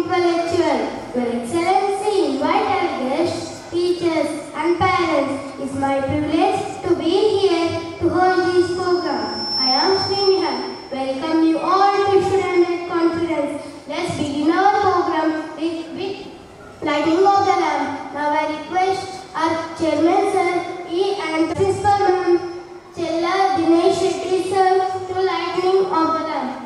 intellectual. Your Excellency, invited guests, teachers and parents, it's my privilege to be here to hold this program. I am Srinihal. Welcome you all to Student Conference. Let's begin our program with lighting of the lamp. Now I request our Chairman Sir and Principal Ma'am Chella Dinesh Shetty Sir to lighting of the lamp.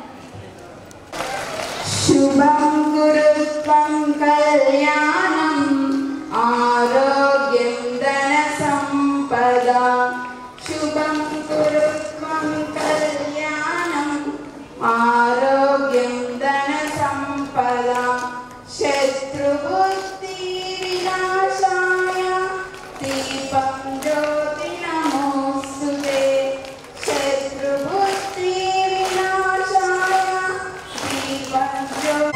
Shubham Gurutvam Kalyanam Arogyam Dana Sampada. Shubham Gurutvam Kalyanam Arogyam Dana Sampada. Shatru Buddhi Vinashaya Deepam Jyoti Namostute. Shatru Buddhi Vinashaya Deepam Jyoti.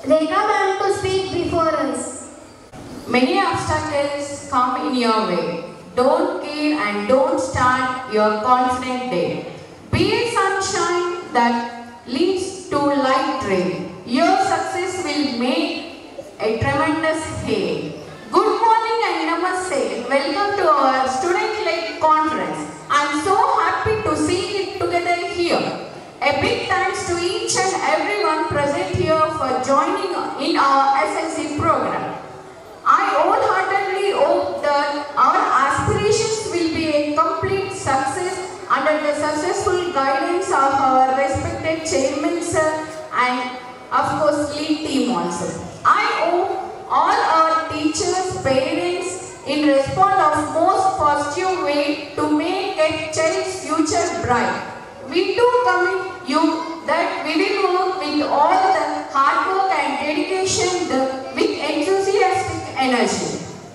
Rekha ma'am to speak before us. Many obstacles come in your way. Don't care and don't start your confident day. Be a sunshine that leads to light rain. Your success will make a tremendous hay. Good morning and namaste. Welcome to our student-led conference. I am so happy to see you together here. A big thanks to each and everyone present here for joining in our SLC program. I wholeheartedly hope that our aspirations will be a complete success under the successful guidance of our respected chairman sir and of course lead team also. I hope all our teachers, parents in respond of most positive way to make a child's future bright. We do commit you that we will work with all the hard work and dedication with enthusiastic energy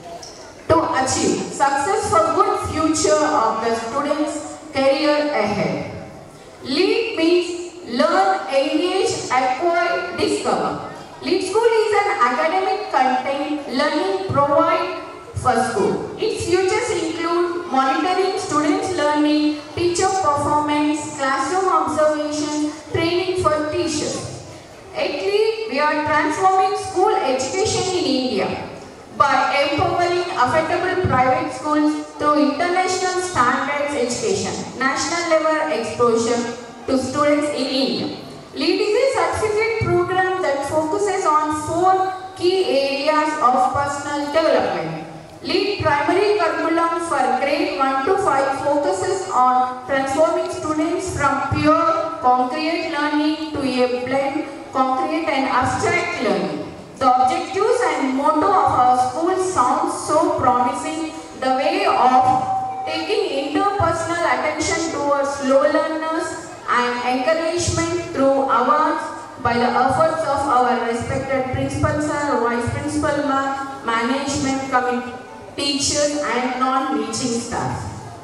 to achieve success for good future of the students' career ahead. Lead means learn, engage, acquire, discover. Lead School is an academic content learning provide for school. Its futures include monitoring students' learning, teacher performance, classroom observation, training for teachers. At Lead, we are transforming school education in India by empowering affordable private schools through international standards education, national level exposure to students in India. Lead is a certificate program that focuses on 4 key areas of personal development. Lead primary curriculum for grade 1 to 5 focuses on transforming students from pure concrete learning to a blend concrete and abstract learning. The objectives and motto of our school sounds so promising. The way of taking interpersonal attention towards slow learners and encouragement through awards by the efforts of our respected principal sir, vice principal ma'am, management committee, teachers and non-teaching staff.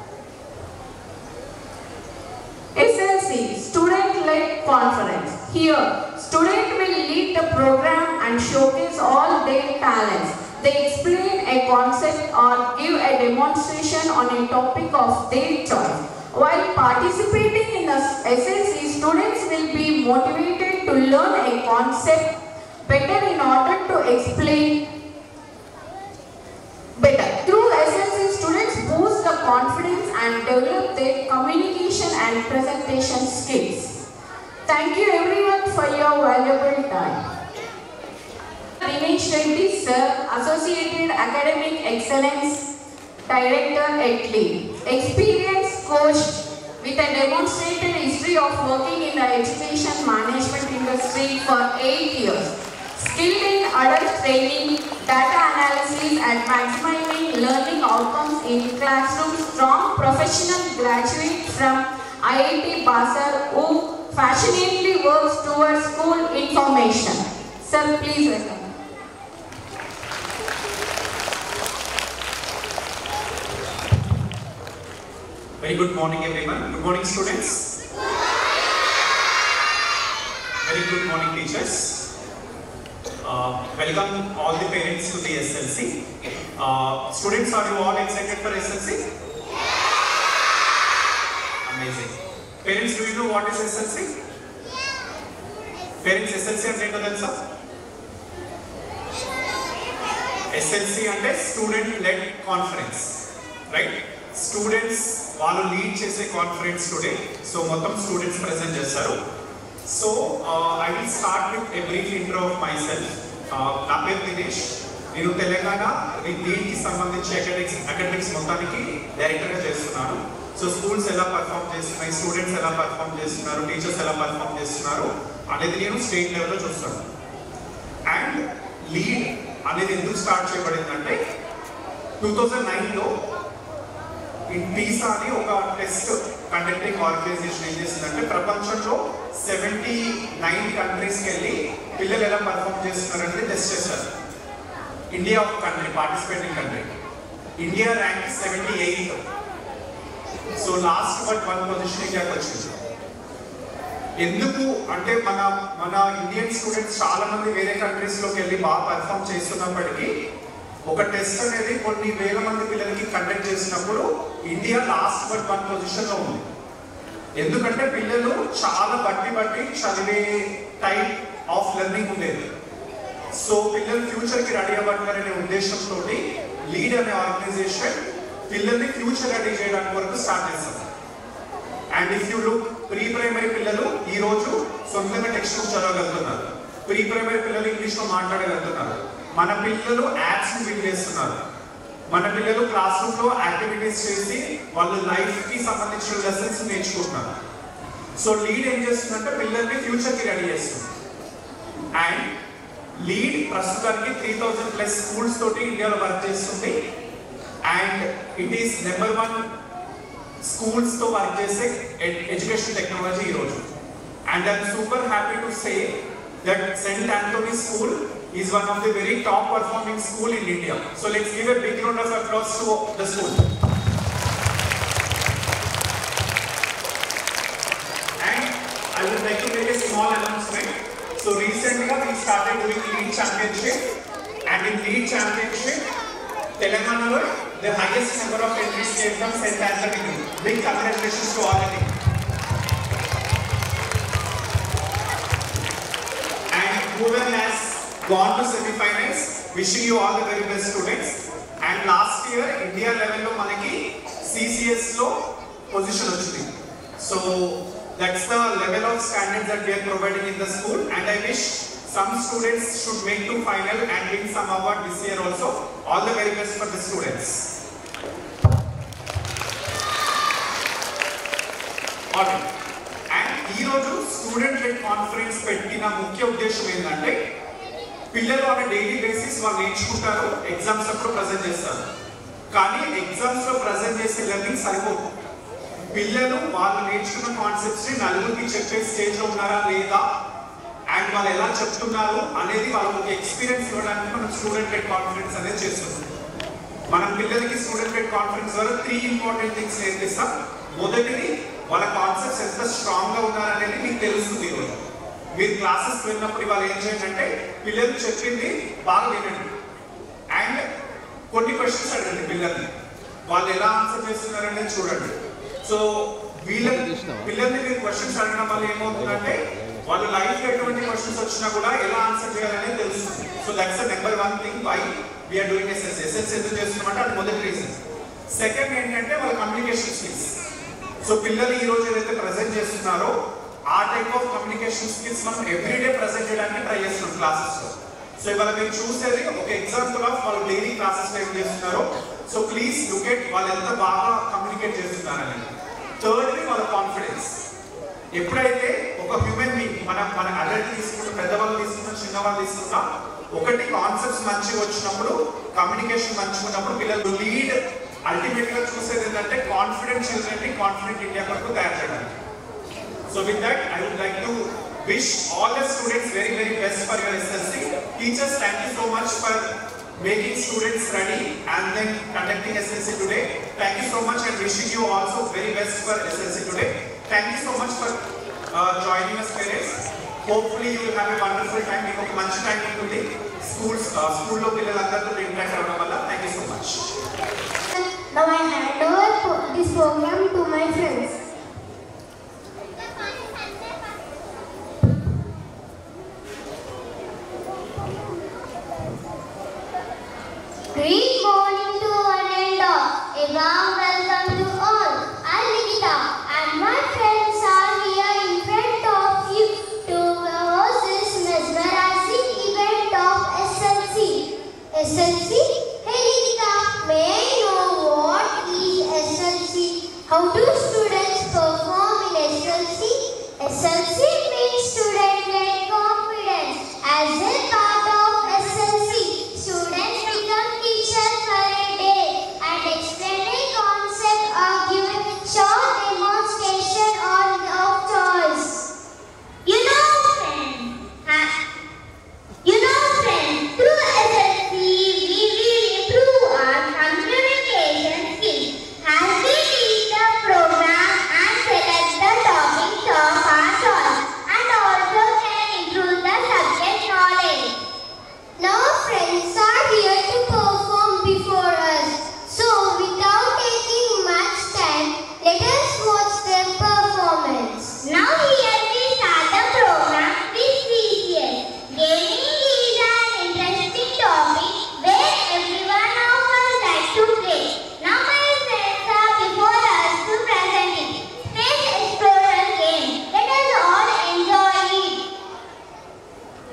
SLC Student-Led Conference. Here, students will lead the program and showcase all their talents. They explain a concept or give a demonstration on a topic of their choice. While participating in the SLC, students will be motivated to learn a concept better in order to explain better. Through SLC, students boost the confidence and develop their communication and presentation skills. Thank you everyone for your valuable time. Dinesh Reddy sir, Associated Academic Excellence Director at Lead. Experienced coach with a demonstrated history of working in the education management industry for 8 years. Skilled in adult training, data analysis and maximizing learning outcomes in classrooms. Strong professional graduate from IIT Basar who passionately works towards school information. Sir, please welcome. Very good morning everyone. Good morning students. Very good morning teachers. Welcome all the parents to the SLC. Students, are you all excited for SLC? Amazing. Parents, do you know what is SLC? Parents, SLC అంటే ఏంటో తెలుసా? SLC అంటే student led conference, right? Students వాళ్ళు lead చేసే conference today. So మొత్తం students present చేస్తారు. So I will start with a brief intro of myself. నా పేరు దినేష్. నేను తెలంగాణ దీనికి సంబంధించి అకాడమిక్స్ మొత్తానికి డైరెక్టర్గా చేస్తున్నాను. సో స్కూల్స్ ఎలా పర్ఫామ్ చేస్తున్నాయి, స్టూడెంట్స్ ఎలా పర్ఫామ్ చేస్తున్నారు, టీచర్స్ ఎలా పర్ఫామ్ చేస్తున్నారు అనేది నేను స్టేట్ లెవెల్లో చూస్తాను. అండ్ లీడ్ అనేది ఎందుకు స్టార్ట్ చేయబడిందంటే 2009లో PISA అని ఒక టెస్ట్ కండక్టింగ్ ఆర్గనైజేషన్ ఏం చేసిందంటే ప్రపంచంలో 79 కంట్రీస్కి వెళ్ళి పిల్లలు ఎలా పర్ఫామ్ చేస్తున్నారనేది టెస్ట్ చేశారు. ఇండియా ఒక country, participating country. India rank 78. So last but 1 position ఇండియాకి వచ్చింది. ఎందుకు అంటే మన ఇండియన్ స్టూడెంట్స్ చాలా మంది వేరే కంట్రీస్లోకి వెళ్ళి బాగా పర్ఫామ్ చేస్తున్నప్పటికీ ఒక టెస్ట్ అనేది కొన్ని వేల మంది పిల్లలకి కండక్ట్ చేసినప్పుడు ఇండియా లాస్ట్ బట్ 1 పొజిషన్లో ఉంది. ఎందుకంటే పిల్లలు చాలా బట్టి చదివే టైప్ ఆఫ్ లెర్నింగ్ ఉండేది. సో పిల్లలు ఫ్యూచర్కి రెడీ అవ్వాలనే ఉద్దేశంతో లీడ్ అనే ఆర్గనైజేషన్ పిల్లల్ని ఫ్యూచర్ రెడీ చేయడానికి వరకు స్టార్ట్ చేస్తాం. And if you look pre primary పిల్లలు ఈ రోజు సొంతంగా టెక్స్ట్ బుక్ చదవగలుగుతున్నారు. ప్రీ ప్రైమరీ పిల్లలు ఇంగ్లీష్లో మాట్లాడగలుగుతున్నారు. మన పిల్లలు యాప్స్ని బిల్డ్ చేస్తున్నారు. మన పిల్లలు క్లాస్ రూమ్లో యాక్టివిటీస్ చేసి వాళ్ళు లైఫ్కి సంబంధించిన లెసన్స్ నేర్చుకుంటున్నారు. సో లీడ్ ఏం చేస్తుందంటే పిల్లల్ని ఫ్యూచర్కి రెడీ చేస్తుంది. అండ్ లీడ్ ప్రస్తుతానికి 3000+ స్కూల్స్ తోటి ఇండియాలో వర్క్ చేస్తుంది. And it is number 1 schools తో వర్క్ చేసే ఎడ్యుకేషన్ టెక్నాలజీ ఈరోజు. And I'm super happy to say that Saint Anthony school is one of the very top performing school in India. So let's give a big round of applause to the school. And I would like to make a small announcement. So recently we started doing Lead Championship, and in Lead Championship Telangana the highest number of entries came from St. Anthony. Big congratulations to all of you. And whoever has gone to semi-finals, wishing you all the very best students. And last year India level lo manaki CCS lo position ochindi. So that's the level of standards that we are providing in the school, and I wish some students should make to final and win some award this year also. All the very best for the students. Alright. And ee roju student led conference pettina mukhya uddesham endante పిల్లలు on daily basis వాళ్ళు నేర్చుకుంటారు, exams అప్పుడు present చేస్తారు. కానీ ఎగ్జామ్స్లో present చేసే learning సరిపోదు. పిల్లలు వాళ్ళు నేర్చుకున్న కాన్సెప్ట్స్ని నలుగురికి చెప్పే స్టేజ్లో ఉన్నారా లేదా, అండ్ వాళ్ళు ఎలా చెప్తున్నారు అనేది వాళ్ళకి ఒక ఎక్స్పీరియన్స్ ఇవ్వడానికి మనం స్టూడెంట్ లెడ్ కాన్ఫరెన్స్ అనేది చేస్తున్నాం. మనం పిల్లలకి స్టూడెంట్ లెడ్ కాన్ఫరెన్స్ ద్వారా 3 ఇంపార్టెంట్ థింగ్స్ నేర్పిస్తాం. మొదటిది వాళ్ళ కాన్సెప్ట్స్ ఎంత స్ట్రాంగ్గా ఉన్నారనేది మీకు తెలుస్తుంది. ఈరోజు మీరు క్లాసెస్ వెళ్ళినప్పుడు వాళ్ళు ఏం చేయండి అంటే పిల్లలు చెప్పింది బాగా వినండి, అండ్ కొన్ని క్వశ్చన్స్ అడగండి పిల్లల్ని, వాళ్ళు ఎలా ఆన్సర్ చేస్తున్నారనేది చూడండి. సో పిల్లల్ని మీరు క్వశ్చన్స్ అడగడం వల్ల ఏమవుతుందంటే వాళ్ళు లైఫ్లో ఎటువంటి క్వశ్చన్స్ వచ్చినా కూడా ఎలా ఆన్సర్ చేయాలనేది తెలుస్తుంది. So that's the number 1 thing why we're doing SSC. SSC ఎందుకు చేస్తున్నామంటే అది మొదటి రీజన్. సెకండ్ ఏంటంటే వాళ్ళ కమ్యూనికేషన్ స్కిల్స్. సో పిల్లలు ఈ రోజు ఏదైతే ప్రజెంట్ చేస్తున్నారో ఆ టైప్ ఆఫ్ కమ్యూనికేషన్ స్కిల్స్ మనం ఎవ్రీడే ప్రజెంట్ చేయడానికి ట్రై చేస్తున్నాం క్లాసెస్లో. సో ఇవాళ మీరు చూసేది ఒక ఎగ్జాంపుల్ ఆఫ్ వాళ్ళు డైలీ క్లాసెస్లో ఏం చేస్తున్నారో. సో ప్లీజ్ లుక్ ఎట్ వాళ్ళు ఎంత బాగా కమ్యూనికేట్ చేస్తున్నారని. థర్డ్లీ వాళ్ళ కాన్ఫిడెన్స్. ఎప్పుడైతే ఒక హ్యూమన్ బీయింగ్ మన అడల్ట్ తీసుకుంటే పెద్దవాళ్ళు తీసుకున్నా చిన్నవాళ్ళు తీసుకున్నా ఒకటి కాన్సెప్ట్స్ మంచిగా వచ్చినప్పుడు కమ్యూనికేషన్ మంచిగా ఉన్నప్పుడు పిల్లలు లీడ్ అల్టిమేట్గా చూసేది ఏంటంటే కాన్ఫిడెంట్ చిల్డ్రన్ని కాన్ఫిడెంట్ ఇండియా వరకు తయారు చేయడానికి. So with that, I would like to wish all the students very, very best for your SSC. Teachers, thank you so much for making students ready and then conducting SSC today. Thank you so much, and wishing you also very best for SSC today. Thank you so much for joining us, parents. Hopefully you will have a wonderful time. You have much time to the school lo pillallandartho interact avadam valla. Thank you so much. Now I hand over this program to my friends. Good morning to one and all. A warm welcome to all. I'm Nikita and my friends are here in front of you to host this mesmerizing event of SLC. SLC? Hey Nikita, may I know what is SLC? How do students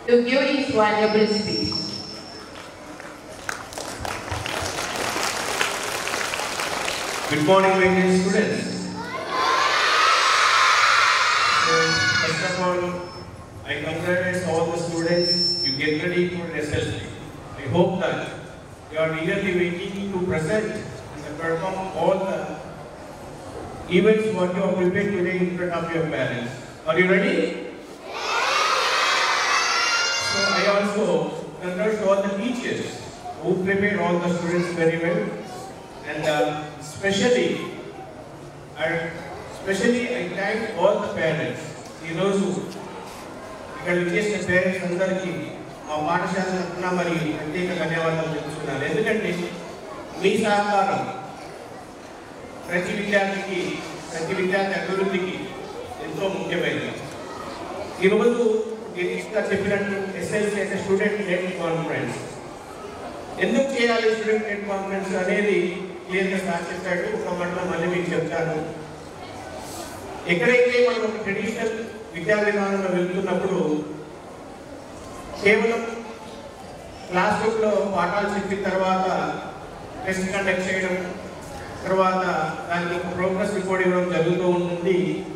to give his valuable speech. Good morning, my dear students. So, first of all, I congratulate all the students. You get ready for SSC. I hope that you are eagerly waiting to present and perform all the events what you have prepared today in front of your parents. Are you ready? So I also congratulate all the teachers who prepared all the students very well, and especially I thank all the parents. ఇక్కడ చేసిన parents అందరికీ మా పాఠశాల తరఫున మరి ప్రత్యేక ధన్యవాదాలు తెలుపుతున్నాను. ఎందుకంటే మీ సహకారం ప్రతి విద్యార్థి అభివృద్ధికి ఎంతో ముఖ్యమైనది. ఈరోజు చెప్పినట్టు ఎస్ఎల్సీ అంటే స్టూడెంట్ లెడ్ కాన్ఫరెన్స్. ఎందుకు చేయాలి స్టూడెంట్ లెడ్ కాన్ఫరెన్స్ అనేది క్లియర్గా సార్ చెప్పాడు. ఒక మాటలో మళ్ళీ మీకు చెప్తాను. ఎక్కడైతే మనం ఒక ట్రెడిషనల్ విద్యా విధానంలో వెళ్తున్నప్పుడు కేవలం క్లాస్ రూమ్లో పాఠాలు చెప్పిన తర్వాత టెస్ట్ కండక్ట్ చేయడం, తర్వాత దానికి ఒక ప్రోగ్రెస్ రిపోర్ట్ ఇవ్వడం జరుగుతూ ఉంటుంది.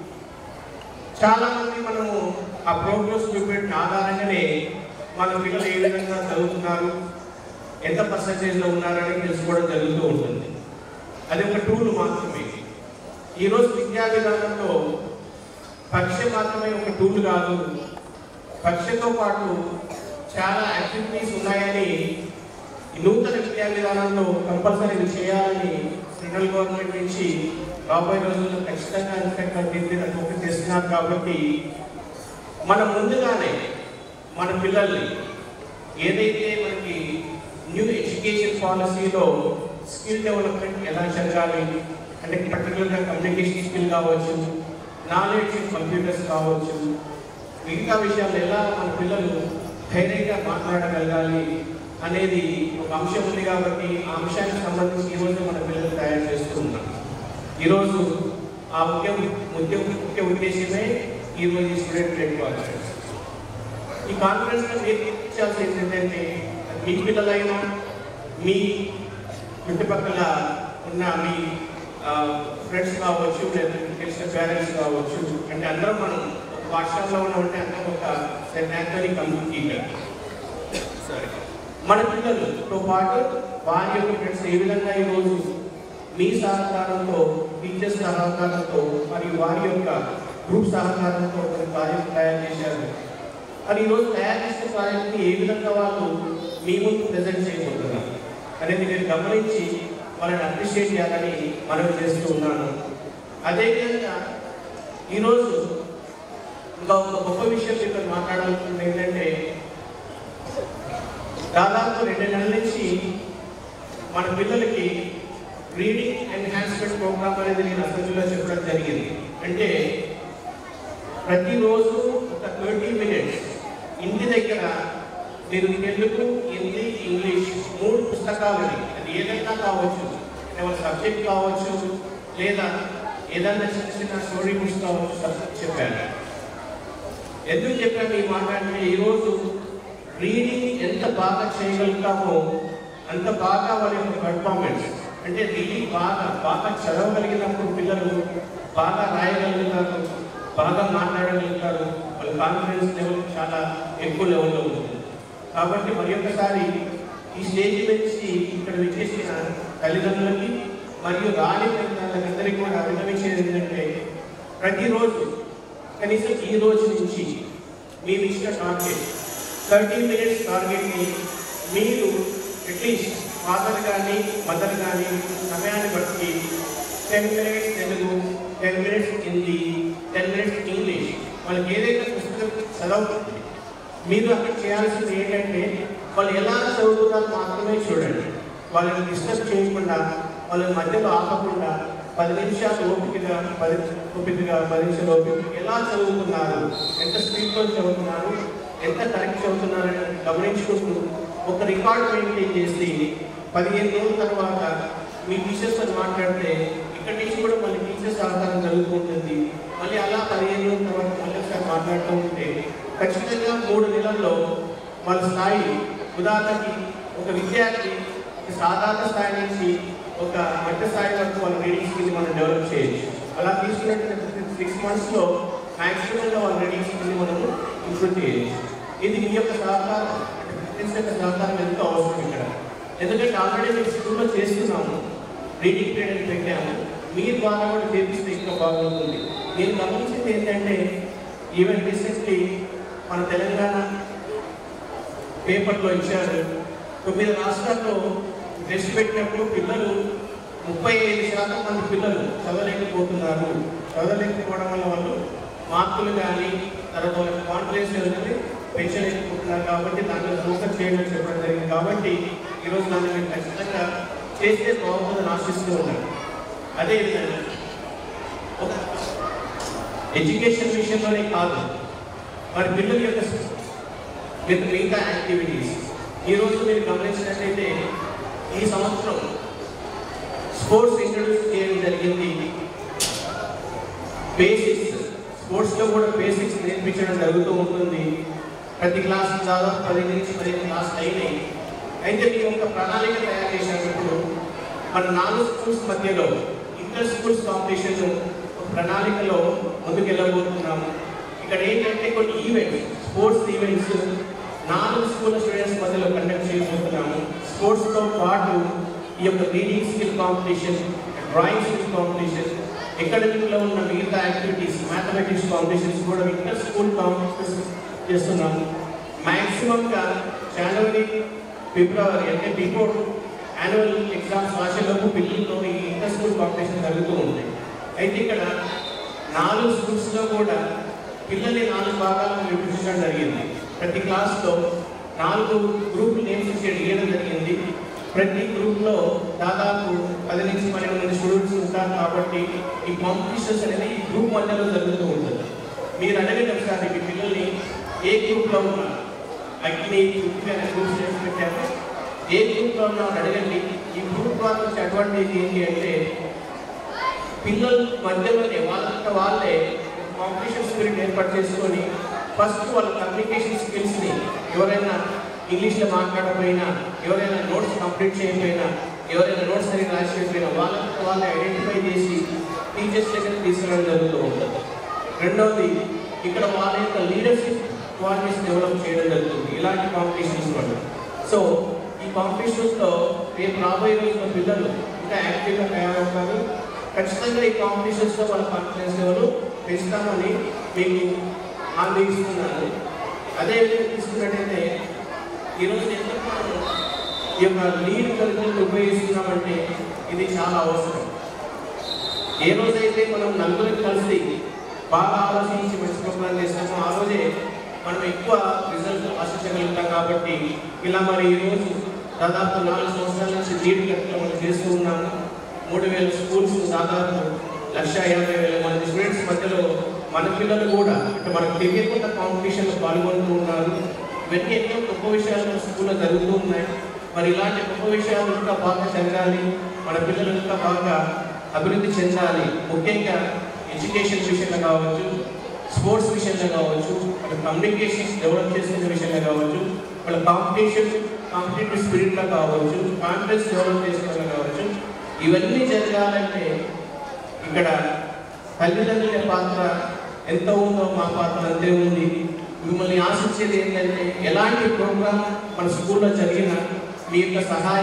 చాలామంది మనము ఆ ప్రోగ్రెస్ రిపోర్ట్ ఆధారంగానే మన పిల్లలు ఏ విధంగా చదువుతున్నారు, ఎంత పర్సంటేజ్లో ఉన్నారని తెలుసుకోవడం జరుగుతూ ఉంటుంది. అది ఒక టూల్ మాత్రమే. ఈరోజు విద్యా విధానంలో పరీక్ష మాత్రమే ఒక టూల్ కాదు, పరీక్షతో పాటు చాలా యాక్టివిటీస్ ఉన్నాయని నూతన విద్యా విధానంలో కంపల్సరీ చేయాలని సెంట్రల్ గవర్నమెంట్ నుంచి రాబోయే రోజుల్లో ఖచ్చితంగా ఫోకస్ చేస్తున్నారు. కాబట్టి మనం ముందుగానే మన పిల్లల్ని ఏదైతే మనకి న్యూ ఎడ్యుకేషన్ పాలసీలో స్కిల్ డెవలప్మెంట్ ఎలా జరగాలి అంటే పర్టికులర్గా కమ్యూనికేషన్ స్కిల్ కావచ్చు, నాలెడ్జ్ కంప్యూటర్స్ కావచ్చు, మిగతా విషయాలు ఎలా మన పిల్లలు ధైర్యంగా మాట్లాడగలగాలి అనేది ఒక అంశం ఉంది. కాబట్టి ఆ అంశానికి సంబంధించి ఈరోజు మన పిల్లలు తయారు చేస్తూ ఉన్నాం. ఈరోజు ఆ ముఖ్య ఉద్దేశమే ఈరోజు ఈ స్టూడెంట్ లెడ్ కాన్ఫరెన్స్. ఈ కాన్ఫరెన్స్లో మీరు నేర్పించాల్సింది ఏంటంటే మీ పిల్లలైనా మీ చుట్టుపక్కల ఉన్న మీ ఫ్రెండ్స్ కావచ్చు, లేదా తెలిసిన పేరెంట్స్ కావచ్చు, అంటే అందరం మనం పాఠశాలలో ఉన్నామంటే అందరం ఒక నేషనల్ కమ్యూనిటీ. సరే, మన పిల్లలతో పాటు వారి యొక్క ఫ్రెండ్స్ ఏ విధంగా ఈరోజు మీ సహకారంతో, టీచర్స్ సహకారంతో మరియు వారి యొక్క గ్రూప్ సహకారంతో ప్రాజెక్ట్ తయారు చేశారు. మరి ఈరోజు తయారు చేసిన ప్రాజెక్ట్ని ఏ విధంగా వాళ్ళు మీ ముందు ప్రజెంట్ చేయబోతున్నారు అనేది నేను గమనించి వాళ్ళని అప్రిషియేట్ చేయాలని మనం చేస్తూ ఉన్నాను. అదేవిధంగా ఈరోజు ఇంకా ఒక గొప్ప విషయం ఇక్కడ మాట్లాడాలనుకుంటుంది ఏంటంటే, దాదాపు 2 నెలల నుంచి మన పిల్లలకి రీడింగ్ ఎన్హాన్స్మెంట్ ప్రోగ్రామ్ అనేది నేను అసెంబ్లీలో చెప్పడం జరిగింది. అంటే ప్రతిరోజు ఒక 30 minutes ఇంటి దగ్గర మీరు తెలుగు, హిందీ, ఇంగ్లీష్ 3 పుస్తకాలని, అది ఏదైనా కావచ్చు, ఏమైనా సబ్జెక్ట్ కావచ్చు, లేదా ఏదైనా చిన్న స్టోరీ బుక్స్ కావచ్చు, సబ్జెక్ట్ చెప్పాను. ఎందుకు చెప్పాను ఈ మాట అంటే, ఈరోజు రీడింగ్ ఎంత బాగా చేయగలుగుతామో అంత బాగా వాళ్ళ యొక్క పర్ఫార్మెన్స్, అంటే రీడింగ్ బాగా చదవగలిగినప్పుడు పిల్లలు బాగా రాయగలుగుతారు, బాగా మాట్లాడగలుగుతారు, వాళ్ళ కాన్ఫిడెన్స్ లెవెల్ చాలా ఎక్కువ లెవెల్లో ఉంటుంది. కాబట్టి మరి ఒకసారి ఈ స్టేజ్ నుంచి ఇక్కడ విచ్చేసిన తల్లిదండ్రులకి మరియు రాని తల్లిదండ్రులందరికీ కూడా అభినందించేది ఏంటంటే, ప్రతిరోజు కనీసం ఈ రోజు నుంచి మేము ఇచ్చిన టార్గెట్ 30 minutes టార్గెట్ని మీరు అట్లీస్ట్ ఫాదర్ కానీ మదర్ కానీ సమయాన్ని బట్టి 10 minutes Telugu, 10 minutes Hindi, 10 minutes English, వాళ్ళకి ఏదైతే పుస్తకం చదవుతుంది మీరు అక్కడ చేయాల్సింది ఏంటంటే, వాళ్ళు ఎలా చదువుతున్నారో మాత్రమే చూడండి. వాళ్ళని డిస్టర్బ్ చేయకుండా, వాళ్ళని మధ్యలో ఆపకుండా 10 నిమిషాలు ఓపికగా 10 నిమిషాలు ఓపిక ఎలా చదువుతున్నారు, ఎంత స్పీడ్తో చదువుతున్నారు, ఎంత కరెక్ట్ చదువుతున్నారని గమనించుకుంటూ ఒక రికార్డ్ మెయింటైన్ చేసి 15 రోజుల తర్వాత మీ టీచర్స్తో మాట్లాడితే ఇక్కడ నుంచి కూడా మళ్ళీ టీచర్స్ సహకారం జరుగుతూ ఉంటుంది. మళ్ళీ అలా 15 రోజుల తర్వాత మళ్ళీ ఒకసారి మాట్లాడుతూ ఉంటే ఖచ్చితంగా 3 నెలల్లో వాళ్ళ స్థాయి ఉదాహరణకి ఒక విద్యార్థి ఒక సాధారణ స్థాయి నుంచి ఒక మధ్య స్థాయి వరకు వాళ్ళ రీడింగ్ స్కిల్ని మనం డెవలప్ చేయొచ్చు. అలా తీసుకున్నట్టు 6 monthsలో మ్యాక్సిమంగా వాళ్ళ రీడింగ్ స్కిల్ని మనము ఇంప్రూవ్ చేయొచ్చు. ఇది మీ యొక్క సహకారం సహకారం ఎంతో అవసరం ఇక్కడ. ఎందుకంటే ఆల్రెడీ మేము స్కూల్లో చేస్తున్నాము, రీడింగ్ పీరియడ్ పెట్టాము, మీ ద్వారా కూడా చేపిస్తే ఇంకా బాగుంటుంది. నేను గమనించింది ఏంటంటే ఈవెన్ రీసెంట్లీ మన తెలంగాణ పేపర్లో ఇచ్చారు, 9 రాష్ట్రాల్లో టెస్ట్ పెట్టినప్పుడు పిల్లలు 35% మంది పిల్లలు చదవలేకపోతున్నారు. చదవలేకపోవడం వల్ల వాళ్ళు మార్కులు కానీ తర్వాత వాళ్ళ కాన్ఫిడెన్స్ లెవెల్ని పెంచలేకపోతున్నారు. కాబట్టి దాంట్లో ఫోకస్ చేయడం చెప్పడం జరిగింది. కాబట్టి ఈరోజు దాన్ని మేము ఖచ్చితంగా చేస్తే బాగుంటుందని ఆశిస్తూ ఉన్నాను. అదేవిధంగా ఎడ్యుకేషన్ విషయంలోనే కాదు, మరి పిల్లల యొక్క మిగతా యాక్టివిటీస్ ఈరోజు మీరు గమనించినట్లయితే ఈ సంవత్సరం స్పోర్ట్స్ ఇంట్రడ్యూస్ చేయడం జరిగింది. బేసిక్స్ స్పోర్ట్స్లో కూడా బేసిక్స్ నేర్పించడం జరుగుతూ ఉంటుంది. ప్రతి క్లాస్ దాదాపు 10 నుంచి 15 క్లాసులు అయినాయి. అయితే మేము ఒక ప్రణాళిక తయారు చేసినప్పుడు మన 4 స్కూల్స్ మధ్యలో ఇంటర్ స్కూల్స్ కాంపిటీషన్ ఒక ప్రణాళికలో ముందుకెళ్ళబోతున్నాము. ఇక్కడ ఏంటంటే కొన్ని events, sports events 4 school students మధ్యలో కండక్ట్ చేయబోతున్నాము. స్పోర్ట్స్తో పాటు ఈ యొక్క reading skill competition, drawing skill competition, అకాడమిక్లో ఉన్న మిగతా యాక్టివిటీస్, మ్యాథమెటిక్స్ కాంపిటీషన్స్ కూడా ఇంటర్ స్కూల్ కాంపిటీషన్స్ చేస్తున్నాము. మ్యాక్సిమంగా జనవరి ఫిబ్రవరి అంటే బిఫోర్ యాన్యువల్ ఎగ్జామ్స్ రాసేలోపు పిల్లలతో ఈ ఇంటర్ స్కూల్ కాంపిటీషన్ జరుగుతూ ఉంటాయి. అయితే ఇక్కడ 4 స్కూల్స్లో కూడా పిల్లల్ని 4 భాగాలను విభజించడం జరిగింది. ప్రతి క్లాస్లో 4 గ్రూపులు నేమ్స్ ఇవ్వడం జరిగింది. ప్రతి గ్రూప్లో దాదాపు 10 నుంచి 12 మంది స్టూడెంట్స్ ఉంటారు. కాబట్టి ఈ కాంపిటీషన్స్ అనేది ఈ గ్రూప్ మధ్యలో జరుగుతూ ఉంటుంది. మీరు అడగండి ఒకసారి మీ పిల్లల్ని ఏ గ్రూప్లో ఉన్నారు, అగ్ని అనే గ్రూప్స్ చేసి పెట్టారు, ఏ గ్రూప్లో ఉన్నామని అడగండి. ఈ గ్రూప్ ద్వారా వచ్చే అడ్వాంటేజ్ ఏంటి అంటే పిల్లల మధ్యలోనే వాళ్ళే కాంపిటీషన్ స్పిరిట్ ఏర్పాటు చేసుకొని ఫస్ట్ వాళ్ళ కమ్యూనికేషన్ స్కిల్స్ని ఎవరైనా ఇంగ్లీష్లో మాట్లాడకపోయినా, ఎవరైనా నోట్స్ కంప్లీట్ చేయకపోయినా, ఎవరైనా నోట్స్ సరిగ్గా రాసిపోయినా వాళ్ళని ఐడెంటిఫై చేసి టీచర్స్ దగ్గర తీసుకురావడం జరుగుతూ ఉంటుంది. రెండవది ఇక్కడ వాళ్ళ యొక్క లీడర్షిప్ క్వాలిటీస్ డెవలప్ చేయడం జరుగుతుంది ఇలాంటి కాంపిటీషన్స్ వల్ల. సో ఈ కాంపిటీషన్స్లో రేపు రాబోయే రోజుల్లో పిల్లలు ఇంకా యాక్టివ్గా తయారవుతారు. ఖచ్చితంగా ఈ కాంపిటీషన్స్లో వాళ్ళ కాన్ఫిడెన్స్ లెవెల్ పెంచుతామని మీకు హామీ ఇస్తున్నాను. అదేవిధంగా తీసుకున్నట్టయితే ఈరోజు ఎందుకు మనం ఈ యొక్క లీడ్ కరికులం ఉపయోగిస్తున్నామంటే ఇది చాలా అవసరం. ఏ రోజైతే మనం నలుగురికి కలిసి బాగా ఆలోచించి మంచి ప్రోగ్రాం చేస్తామో ఆ రోజే మనం ఎక్కువ రిజల్ట్ ఆశించగలుగుతాం. కాబట్టి ఇలా మరి ఈరోజు దాదాపు 4 సంవత్సరాల నుంచి లీడ్ కరికులం మనం చేస్తూ ఉన్నాము. 3000 స్కూల్స్, దాదాపు 1,50,000 మంది స్టూడెంట్స్ మధ్యలో మన పిల్లలు కూడా అంటే మనకు తెలియకుండా కాంపిటీషన్లో పాల్గొంటూ ఉన్నారు. ఇవన్నీ ఎన్నో గొప్ప విషయాలు మన స్కూల్లో జరుగుతూ ఉన్నాయి. మరి ఇలాంటి గొప్ప విషయాలు ఇంకా బాగా జరగాలి, మన పిల్లలు ఇంకా బాగా అభివృద్ధి చెందాలి. ముఖ్యంగా ఎడ్యుకేషన్ విషయంలో కావచ్చు, స్పోర్ట్స్ విషయంలో కావచ్చు, వాళ్ళ కమ్యూనికేషన్స్ డెవలప్ చేసుకునే విషయంలో కావచ్చు, వాళ్ళ కాంపిటేటివ్ స్పిరిట్లో కావచ్చు, కాన్ఫిడెన్స్ డెవలప్ చేసుకోవడం కావచ్చు, ఇవన్నీ జరగాలంటే ఇక్కడ తల్లిదండ్రుల పాత్ర ఎంత ఉందో మా పాత్ర అంతే ఉంది. మిమ్మల్ని ఆశించేది ఏంటంటే ఎలాంటి ప్రోగ్రామ్ మన స్కూల్లో జరిగినా మీ యొక్క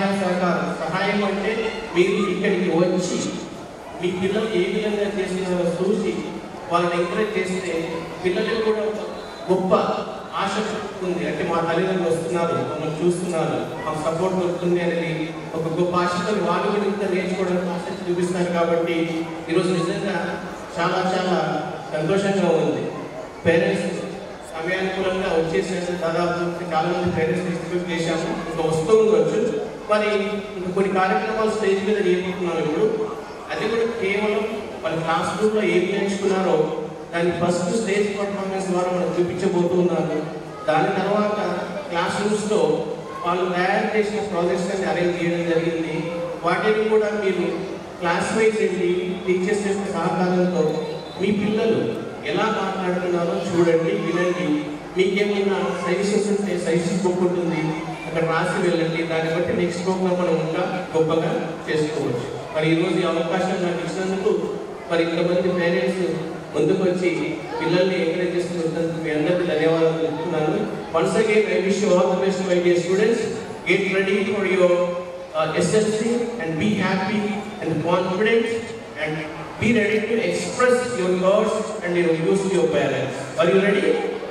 సహాయం అంటే మీరు ఇక్కడికి వచ్చి మీ పిల్లలు ఏ విధంగా చేసినారో చూసి వాళ్ళని ఎంకరేజ్ చేస్తే పిల్లలకు కూడా గొప్ప ఆశ ఉంది. అంటే మా తల్లిదండ్రులు వస్తున్నారు, మమ్మల్ని చూస్తున్నారు, మాకు సపోర్ట్ దొరుకుతుంది అనేది ఒక గొప్ప ఆశతో వాళ్ళు కూడా ఇంకా నేర్చుకోవడానికి ఆసక్తి చూపిస్తారు. కాబట్టి ఈరోజు నిజంగా చాలా చాలా సంతోషంగా ఉంది. పేరెంట్స్ సమయానుకూలంగా వచ్చేసినట్టు దాదాపు చాలా మంది పేరెంట్స్ ఎక్స్పెక్ట్ చేశాము, ఇంకా వస్తూ ఉండవచ్చు. మరి ఇంకా కొన్ని కార్యక్రమాలు స్టేజ్ మీద చేయబోతున్నాం ఇప్పుడు. అది కూడా కేవలం వాళ్ళ క్లాస్ రూమ్లో ఏం నేర్చుకున్నారో దాన్ని ఫస్ట్ స్టేజ్ పర్ఫార్మెన్స్ ద్వారా మనం చూపించబోతున్నారు. దాని తర్వాత క్లాస్ రూమ్స్లో వాళ్ళు తయారు చేసిన ప్రాజెక్ట్స్ అన్ని అరేంజ్ చేయడం జరిగింది. వాటిని కూడా మీరు క్లాస్ వైజ్ వెళ్ళి టీచర్స్ యొక్క సహకారంతో మీ పిల్లలు ఎలా మాట్లాడుతున్నారో చూడండి, వినండి. మీకేమైనా సజెషన్స్ ఉంటే సజెషన్స్ బుక్ ఉంటుంది, అక్కడ రాసి వెళ్ళండి. దాన్ని బట్టి నెక్స్ట్ ప్రోగ్రామ్ మనం ఇంకా గొప్పగా చేసుకోవచ్చు. మరి ఈరోజు ఈ అవకాశం నాకు ఇచ్చినందుకు మరి ఇంతమంది పేరెంట్స్ ముందుకు వచ్చి పిల్లల్ని ఎంకరేజ్ చేస్తున్నందుకు మీ అందరికీ ధన్యవాదాలు చెప్తున్నాను. Once again I wish you all the best my dear students. Get ready for your SSC and be happy and confident and be ready to express your thoughts and your views to your parents. Are you ready?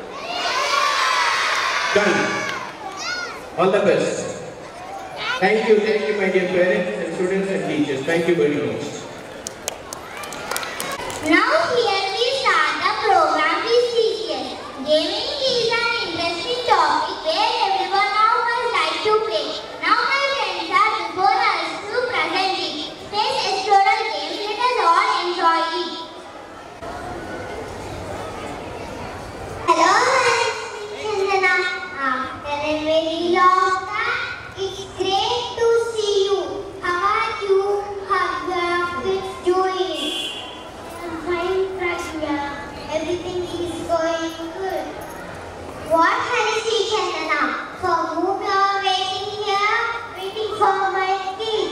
Done. All the best. Thank you my dear parents and students and teachers. Thank you very much. Now here we start the program with teachers. Gaming is an interesting topic where everyone of us like to play. Now my friends are before us to present it. Space Explorer game, let us all enjoy it. Hello, Chandana. After a very long time, it's great to see you. How are you? How your kids doing? I'm fine, Pragya. Everything is going good. What has he, Chandana? For whom you are waiting here? Waiting for my kids.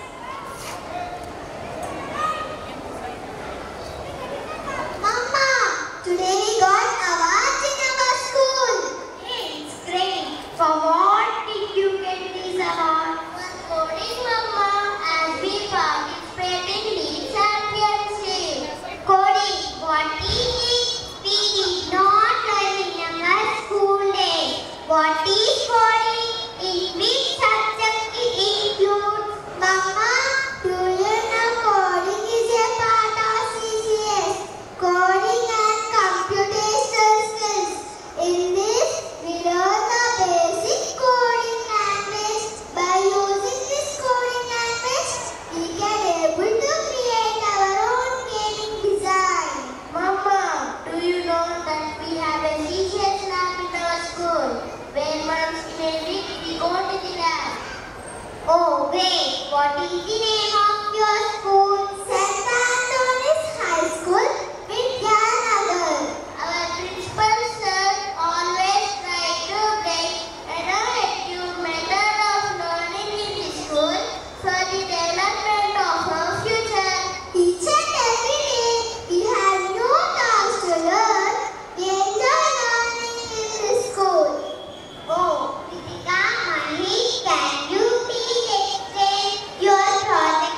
Mama, today we got awards in our school. Hey, it's great. For what did you get this award? For coding, Mama, as we participate in league championship. Coding, what is it? We did not learn in our school days. What is coding? In which subject it includes? Mama, do you know coding is a part of CCS? Coding and computational skills. In this, we learn the basic coding language. By using this coding language, we can able to create our own gaming design. Mama, do you know that we have a CCS lab in our school? Where once in a week we go to the lab. Oh, great! What is the name of your school? St. Anthony's High School, Vidyanagar. Our principal sir always try to bring innovative method of learning in the school for the development of our future. Each and every day we have new tasks to learn. We enjoy learning in the school. Oh, Kritika, Mahi, can you please explain your project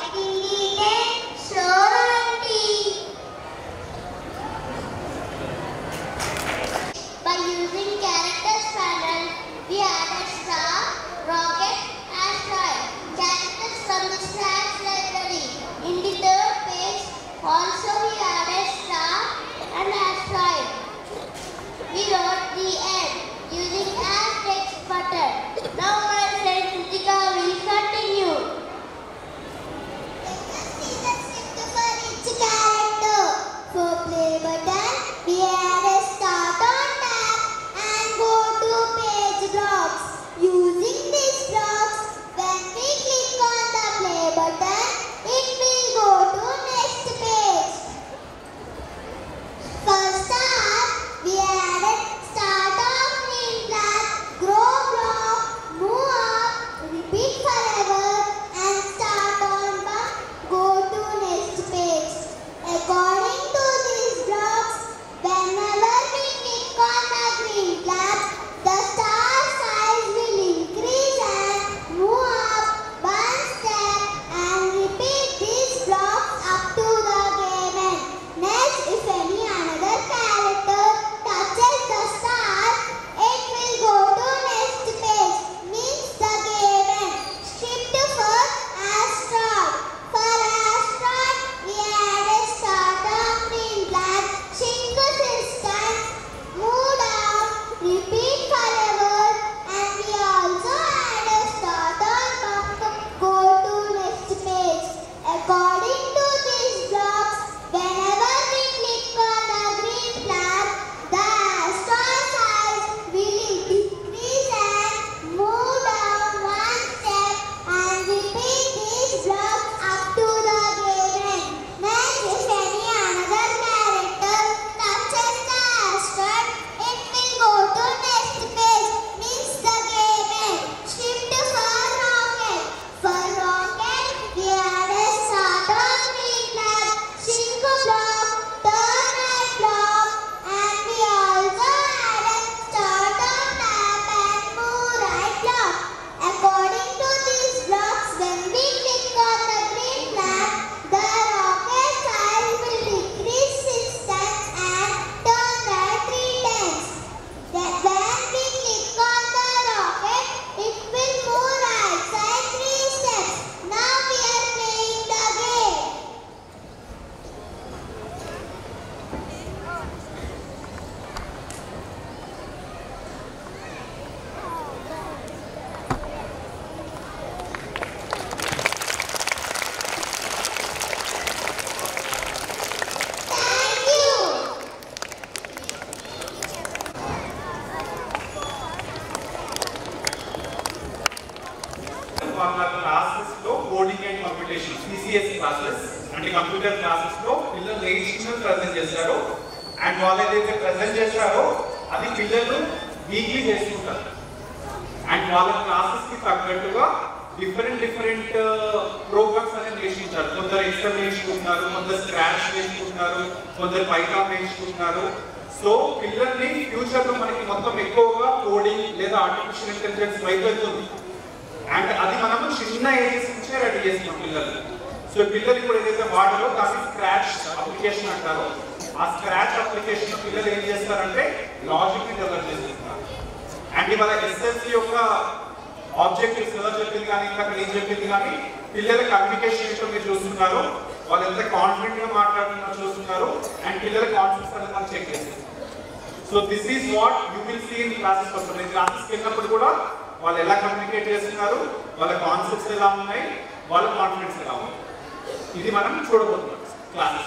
వాళ్ళ క్లాసెస్లో coding and computation CCS classes అంటే computer క్లాసెస్లో పిల్లలు నేర్చుకుని present చేస్తారు. And వాళ్ళు ఏదైతే present చేస్తారో అది పిల్లలు వీక్లీ చేసుకుంటారు. అండ్ వాళ్ళ క్లాసెస్కి తగ్గట్టుగా డిఫరెంట్ ప్రోగ్రామ్స్ అనేది నేర్చుకుంటారు. కొందరు ఎక్సెల్ నేర్చుకుంటున్నారు, కొందరు స్క్రాచ్ నేర్చుకుంటున్నారు, కొందరు పైథాన్ నేర్చుకుంటున్నారు. సో పిల్లల్ని ఫ్యూచర్లో మనకి మొత్తం ఎక్కువగా కోడింగ్ లేదా ఆర్టిఫిషియల్ ఇంటెలిజెన్స్ వైపు వెళ్తుంది. అండ్ అది మనము చిన్న ఏజెస్ నుంచే రెడీ చేస్తున్నాం పిల్లలు. సో పిల్లలు ఇప్పుడు ఏదైతే వాడారో దాన్ని స్క్రాచ్ అప్లికేషన్ అంటారు. ఆ స్క్రాచ్ అప్లికేషన్ పిల్లలు ఏం చేస్తారంటే లాజిక్ ని డెవలప్ చేసుకుంటారు. అండ్ ఇవాళ SLC యొక్క ఆబ్జెక్టివ్ సార్ చెప్పింది కానీ ఇంకా నేను చెప్పింది కానీ పిల్లల కమ్యూనికేషన్ ఏంటో మీరు చూస్తున్నారు. వాళ్ళు ఎంత కాన్ఫిడెంట్ గా మాట్లాడుతున్నారో చూస్తున్నారు. అండ్ పిల్లల కాన్ఫిడెన్స్ అనేది మనం చెక్ చేస్తాం. So this is what you will see in classes. నేను క్లాసెస్కి వెళ్ళినప్పుడు కూడా వాళ్ళు ఎలా కమ్యూనికేట్ చేస్తున్నారు, వాళ్ళ కాన్సెప్ట్స్ ఎలా ఉన్నాయి, వాళ్ళ కాన్ఫిడెన్స్ ఎలా ఉంది, ఇది మనం చూడబోతున్నాం క్లాసెస్.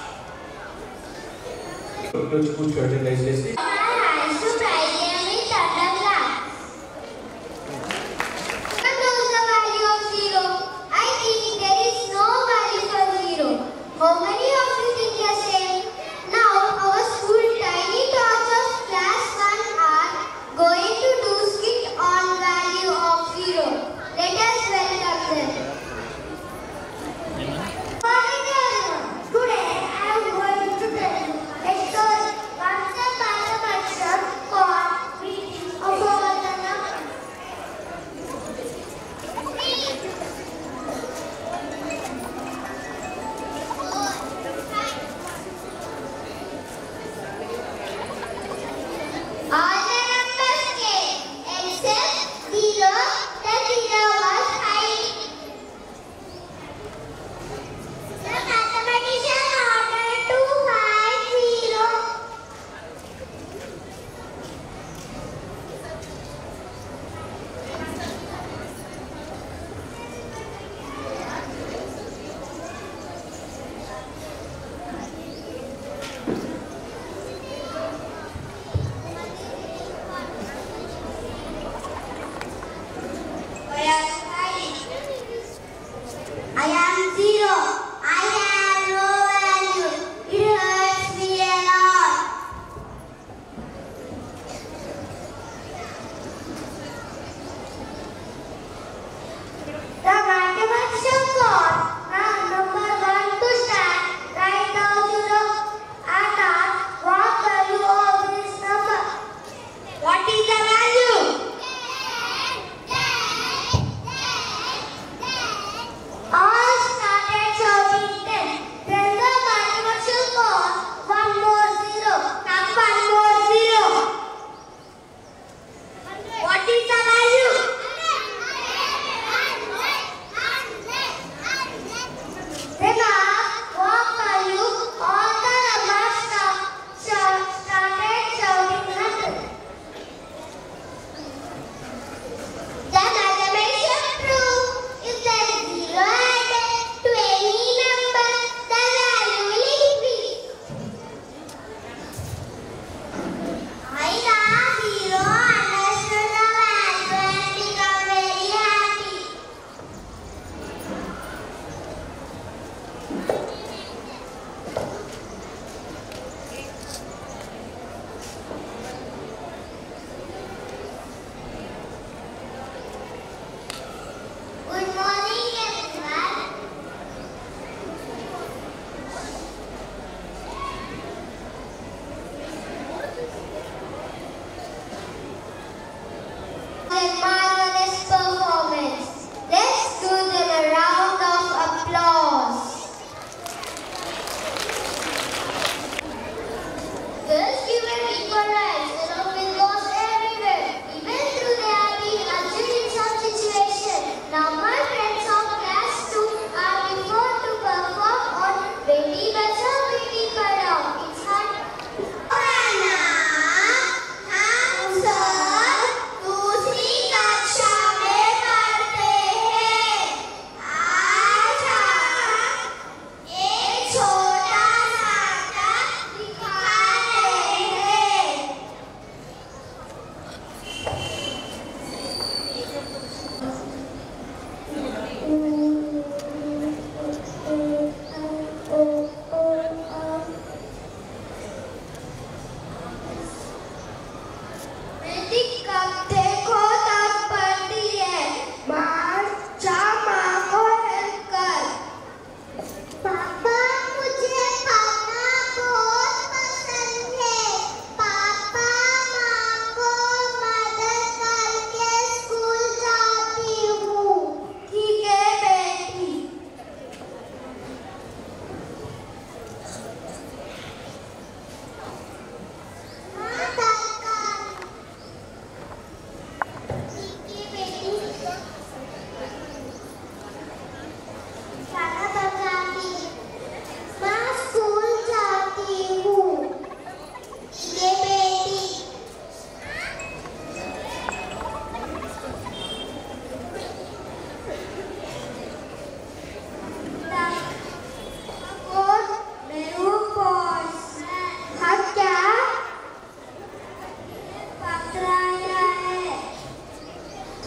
కూర్చోండి దయచేసి. How many of you think the same? Now our school tiny tots of class 1 are going to do skit on value of 0. Let us welcome them. Today I am going to tell you a story. Once upon a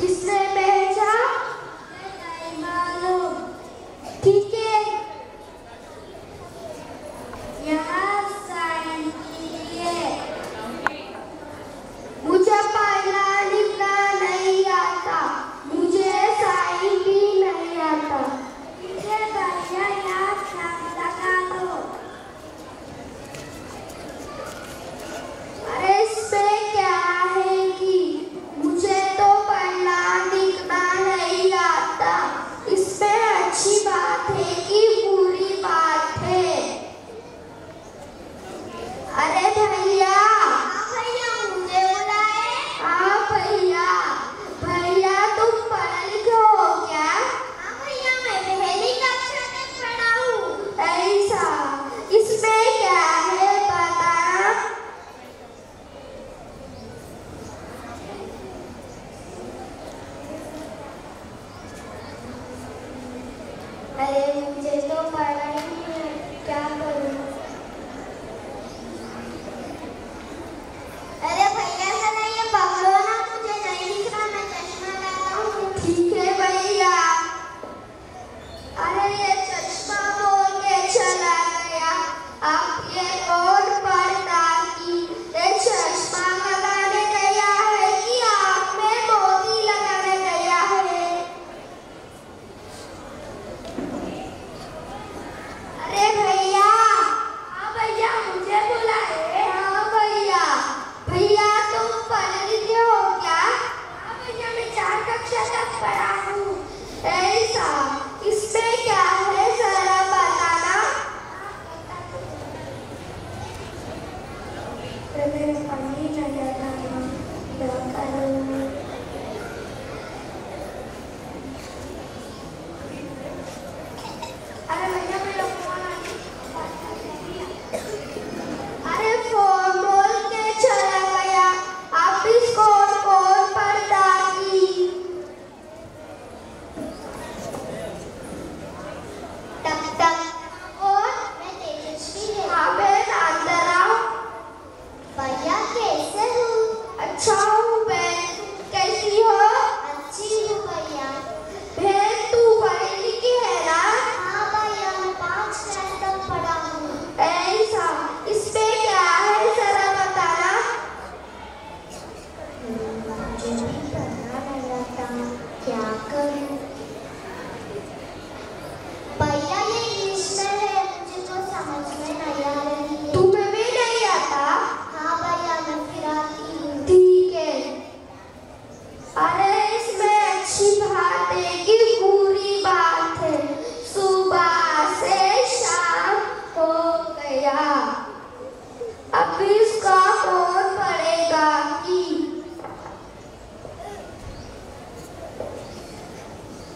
किसने भेजा नहीं मालूम। ठीक है, यहाँ sign कीजिए। मुझे पढ़ना लिखना नहीं आता, मुझे साइन भी नहीं आता। मुझे भैया याद लगा दो। अरे इसमें क्या है कि मुझे तो पढ़ना लिखना नहीं आता। इसमें अच्छी बात है कि बुरी बात है। अरे भैया, भैया मुझे बुलाए। हाँ भैया, भैया तुम पढ़े लिखे हो क्या? हाँ भैया, मैं पहली कक्षा तक पढ़ा हूँ। ऐसा, इसमें क्या है बताना। अरे मुझे तो पढ़ा ही नहीं है, क्या करूँ? अरे भैया चला ये पकड़ो ना, मुझे नहीं दिख रहा, मैं चश्मा लगाता हूँ। ठीक है भैया। अरे ये चश्मा बोल के चला गया। अब ये कौन पढ़ता कि ये चश्मा लगाने गया है कि आँख में मोती लगाने गया है? अरे भैया, हाँ भैया मुझे बुलाए। हाँ भैया, भैया तुम पढ़े लिखे हो क्या? हाँ भैया, मैं 4 कक्षा तक पढ़ा हूँ। ऐसा, इसमें क्या है जरा बताना। मेरे पढ़ने नहीं आता, क्या करूँ? अरे भैया मेरा फोन आ गया। अरे फोन बोल के चला गया। आप इसको कौन पढ़ता की? टक टक। और मैं तेजस्वी है। हाँ मैं नांदरा। भैया कैसे हो? अच्छा हूँ बहन, कैसी हो? अच्छी हूँ भैया। बहन तू पढ़ी लिखी है ना? हाँ भैया, मैं 5 क्लास तक पढ़ा हूँ। ऐसा, इसमें क्या है जरा बताना। मुझे भी पढ़ना नहीं आता, क्या करूँ? भैया ये इंग्लिश में है, मुझे तो समझ में नहीं आ रही है। तुम्हें भी नहीं आता? हाँ भैया, मैं फिर आती हूँ। ठीक है। अरे इसमें अच्छी बात है कि बुरी बात है। सुबह से शाम हो गया, अब इसका कौन पढ़ेगा कि?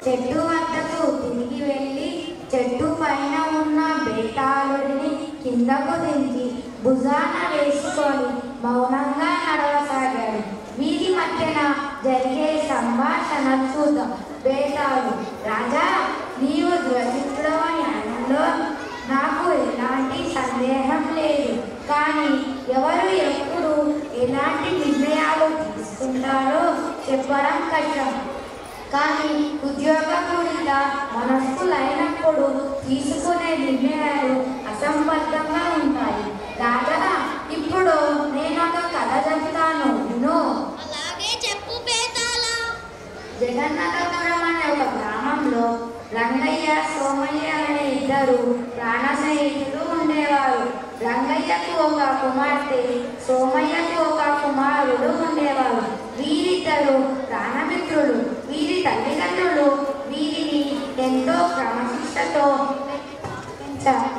చెట్టు వద్దకు తిరిగి వెళ్ళి చెట్టు పైన ఉన్న బేతాళుడిని కిందకు దించి భుజాన వేసుకొని మౌనంగా నడవసాగాడు. వీరి మధ్యన జరిగే సంభాషణ చూద్దాం. బేతాళుడు: రాజా, నీవు ధ్వజితుడవని అనడంలో నాకు ఎలాంటి సందేహం లేదు. కానీ ఎవరు ఎప్పుడు ఎలాంటి నిర్ణయాలు తీసుకుంటారో చెప్పడం కష్టం. కానీ ఉద్యోగపూరిత మనస్కులైనప్పుడు తీసుకునే నిర్ణయాలు అసంబద్ధంగా ఉంటాయి. రాజా, ఇప్పుడు నేను ఒక కథ చెప్తాను, విను. అలాగే చెప్పు బేతాళ. జగన్నాథపురం అనే ఒక గ్రామంలో రంగయ్య, సోమయ్య అనే ఇద్దరు ప్రాణ స్నేహితులు ఉండేవారు. రంగయ్యకు ఒక కుమార్తె, సోమయ్యకు ఒక కుమారుడు ఉండేవారు. వీరిద్దరు ప్రాణమిత్రులు. వీరి తల్లిదండ్రులు వీరిని ఎంతో క్రమశిక్షతో పెంచారు.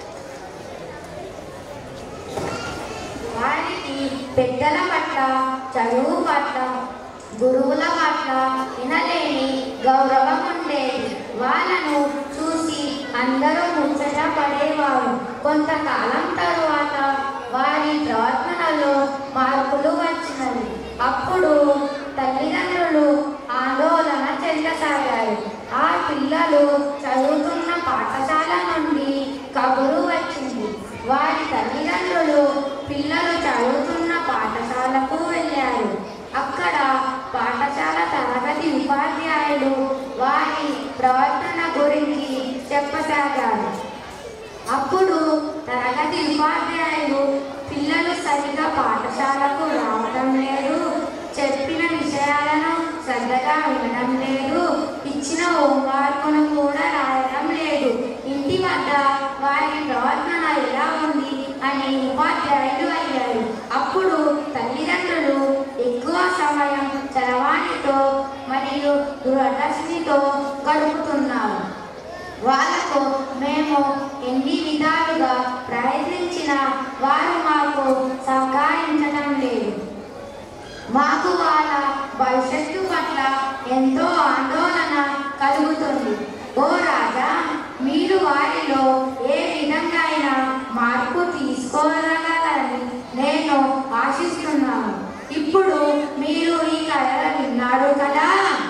వారికి పెద్దల పట్ల, చదువు పట్ల, గురువుల పట్ల వినలేని గౌరవం ఉండేది. వాళ్ళను చూసి అందరూ ముచ్చట పడేవారు. కొంతకాలం తరువాత వారి ప్రవర్తనలో మార్పులు వచ్చినవి. అప్పుడు తల్లిదండ్రులు ఆందోళన చెందసాగారు. ఆ పిల్లలు చదువుతున్న పాఠశాల నుండి కబురు వచ్చింది. వారి తల్లిదండ్రులు పిల్లలు చదువుతున్న పాఠశాలకు వెళ్ళారు. అక్కడ పాఠశాల తరగతి ఉపాధ్యాయులు వారి ప్రవర్తన గురించి చెప్పసాగారు. అప్పుడు తరగతి ఉపాధ్యాయులు పిల్లలు సరిగా పాఠశాలకు రావడం లేదు, చెప్పిన విషయాలను శ్రద్ధగా వినడం లేదు, ఇచ్చిన హోంవర్క్ను కూడా రాయడం లేదు, ఇంటి వద్ద వారి ప్రవర్తన ఎలా ఉంది అని ఉపాధ్యాయులు అయ్యారు. అప్పుడు తల్లిదండ్రులు ఎక్కువ సమయం చరవాణితో మరియు దూరదర్శినితో గడుపుతున్నారు. వాళ్ళకు మేము ఎన్ని విధాలుగా ప్రయత్నించినా వారు మాకు సహకరించడం లేదు. మాకు వాళ్ళ భవిష్యత్తు పట్ల ఎంతో ఆందోళన కలుగుతుంది. ఓ రాజా, మీరు వారిలో ఏ విధంగా అయినా మార్పు తీసుకోగలరని నేను ఆశిస్తున్నాను. ఇప్పుడు మీరు ఈ కథ విన్నారు కదా,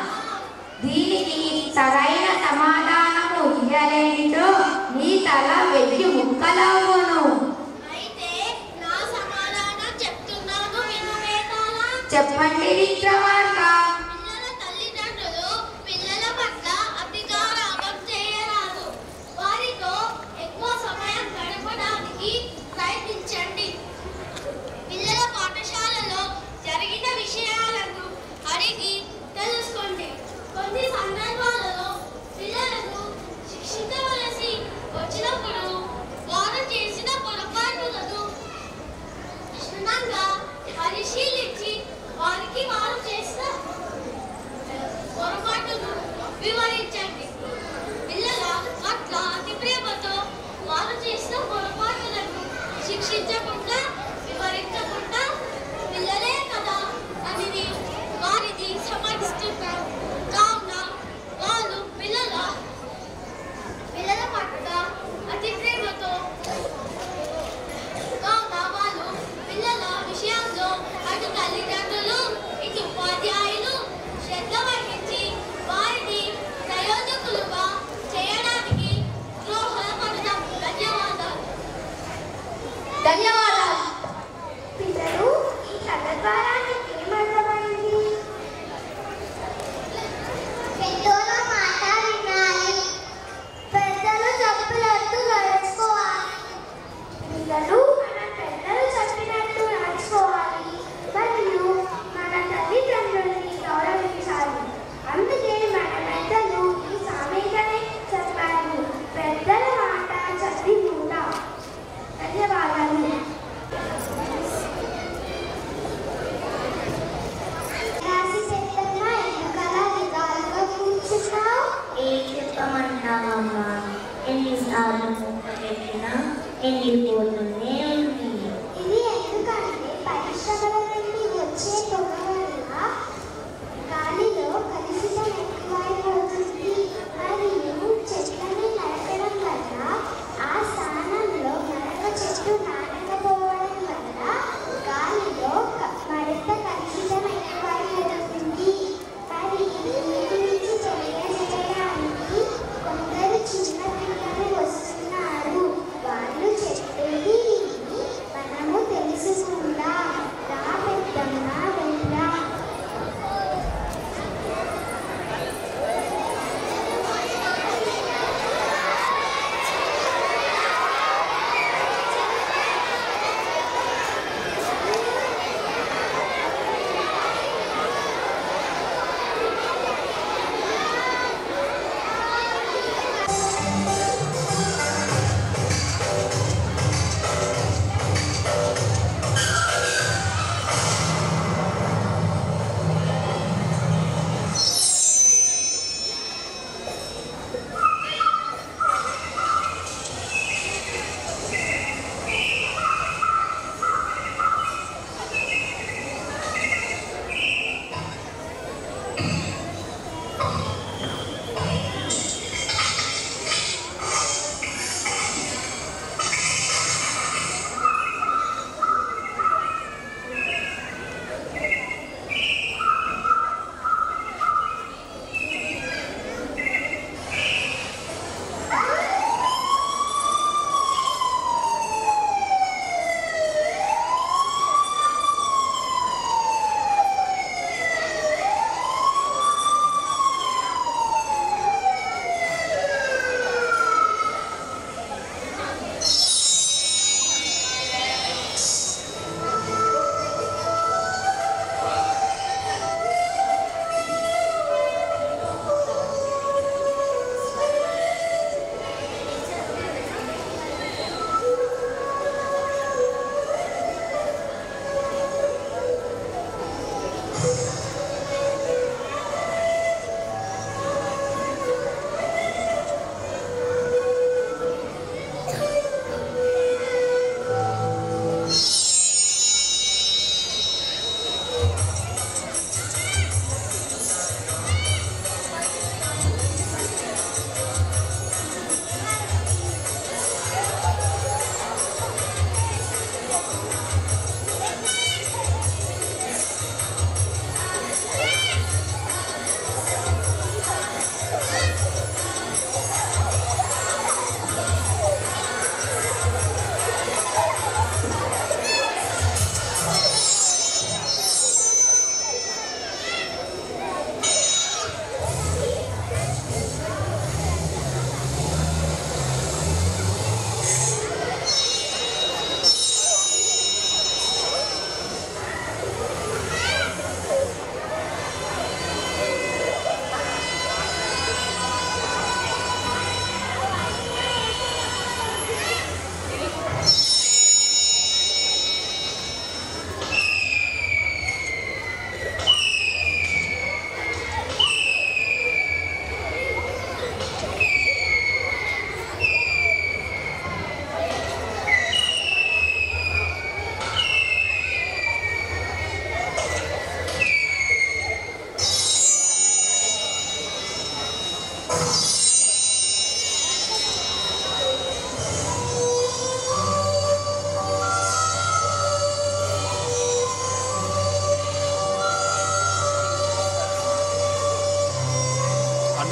దీనికి సరైన సమాధానము ఇయ్యలేనిచో నీ తల 1000 ముక్కలవును. అయితే నా సమాధానం చెప్తున్నాను విను బేతాళ. చెప్పండి విక్రమార్క. పిల్లల తల్లిదండ్రులు పిల్లల పట్ల అతిగా రాగం చేయరాదు. వారితో ఎక్కువ సమయం గడపడానికి ప్రయత్నించండి. పిల్లల పాఠశాలలో జరిగిన విషయాలను అడిగి తెలుసుకోండి. కొన్ని సందర్భాలలో పిల్లలకు శిక్షించవలసి వచ్చినప్పుడు వారు చేసిన పొరపాటులను క్షుణ్ణంగా పరిశీలించి వారికి వారు చేసిన పొరపాటును వివరించండి. పిల్లల పట్ల అతి ప్రేమతో వారు చేసిన పొరపాటులను శిక్షించకుండా, వివరించకుండా పిల్లలే కదా అని వారిని సమర్థిస్తున్నారు. కావున వాళ్ళు పిల్లల పట్ల అతి ప్రేమతో పిల్లల విషయంలో అటు తల్లిదండ్రులు, ఇటు ఉపాధ్యాయులు శ్రద్ధ వహించి వారిని ప్రయోజకులుగా చేయడానికి దోహదపడదాం. ధన్యవాదాలు. ధన్యవాదాలు. పిల్లలు, ఈ కథ ద్వారా మీకు ఏమర్థమైంది? పెద్దల మాట వినాలి, పెద్దలు చెప్పినట్టు నడుచుకోవాలి. పిల్లలు మన పెద్దలు చెప్పినట్టు నడుచుకోవాలి మరియు మన తల్లిదండ్రుల్ని గౌరవించాలి. అందుకే మన పెద్దలు ఈ సామెతని చెప్పారు, పెద్దల మాట చదివి కూడా. ధన్యవాదాలు. రాసి పెట్టమ్మా, ఎందుకలా విధాలుగా కూర్చున్నావు? ఏం చెప్పమంటావమ్మా, ఎన్నిసార్లు మూత పెట్టినా ఎండిపోతూనే ఉంది. ఇది ఎందుకంటే పరిశ్రమల నుండి వచ్చే పొగ వల్ల గాలిలో కలుషితం ఎక్కువైపోతుంది.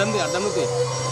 అడ్డంకి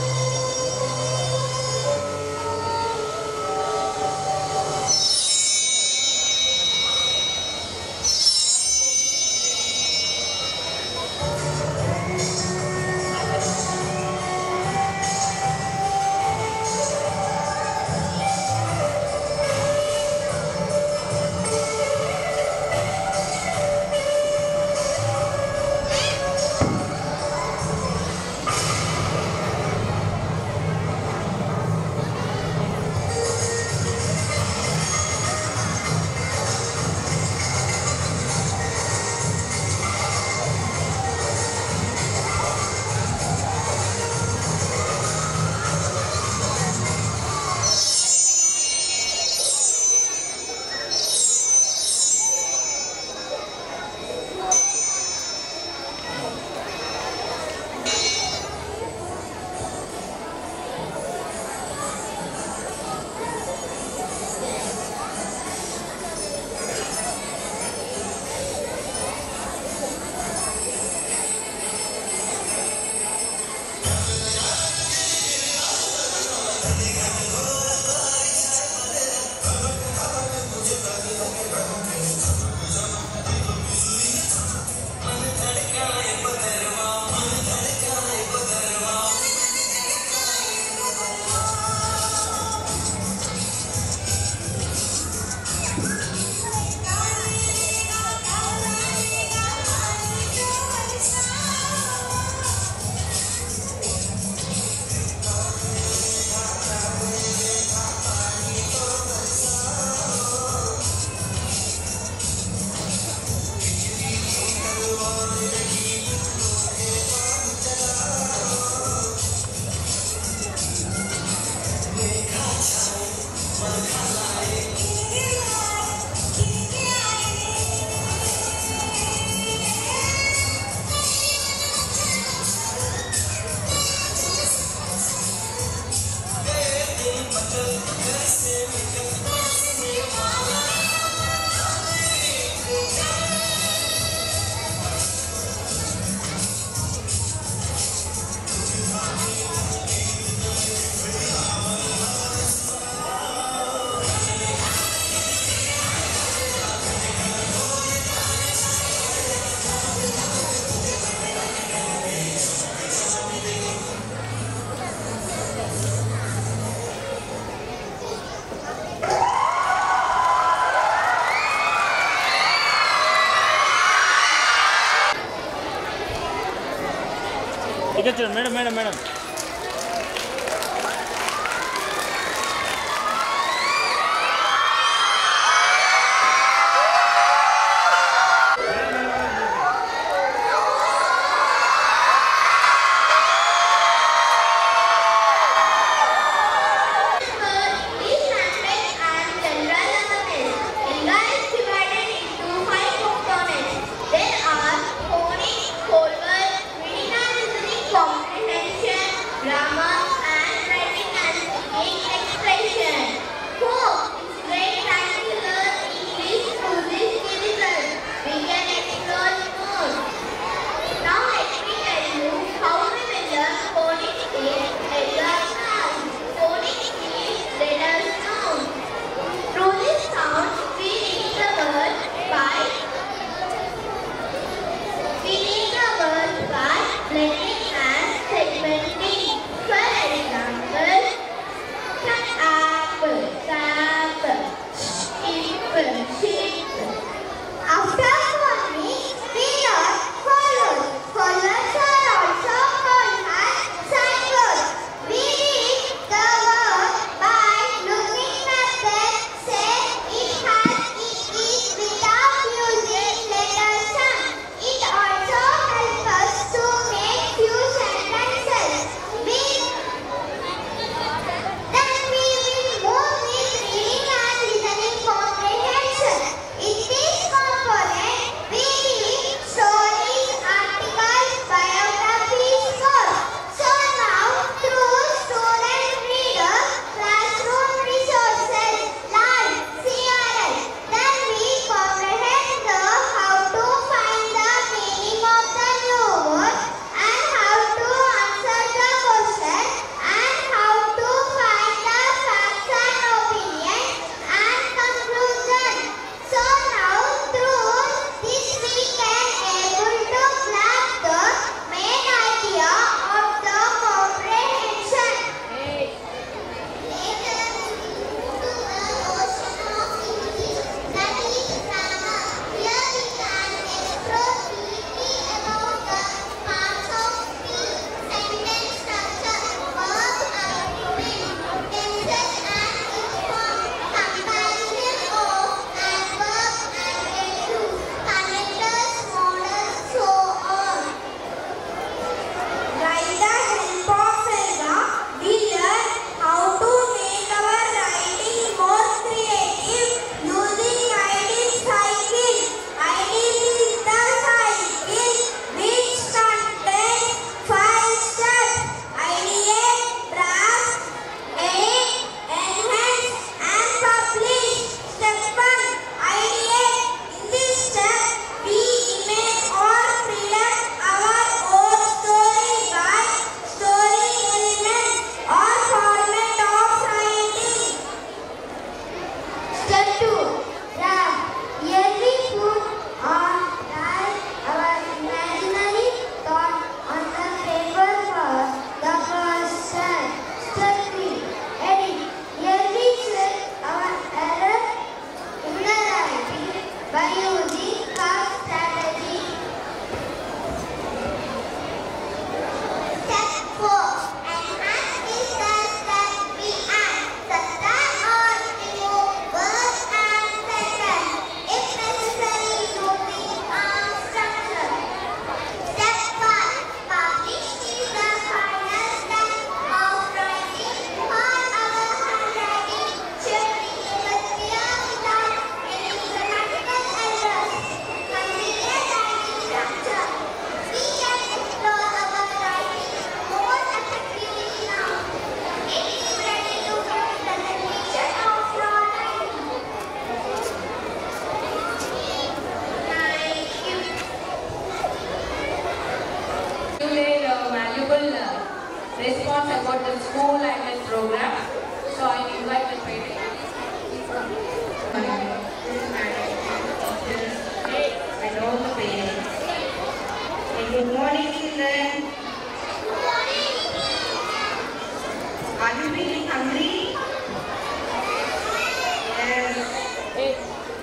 ఇక్కడ చూడండి madam madam madam Comprehension, valuable response about the school and the program. So I invite the parents. And all the parents. Good morning, children. Good morning. Are you feeling hungry? Yes. Okay.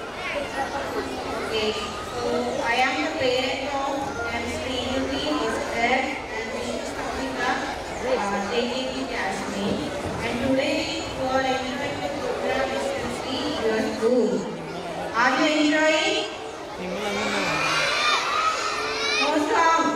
So I am the parent of Srinuti, Esther, and Srika. They gave me Jasmine. And today you are enjoying the program SLC your school. Are you enjoying? No sound.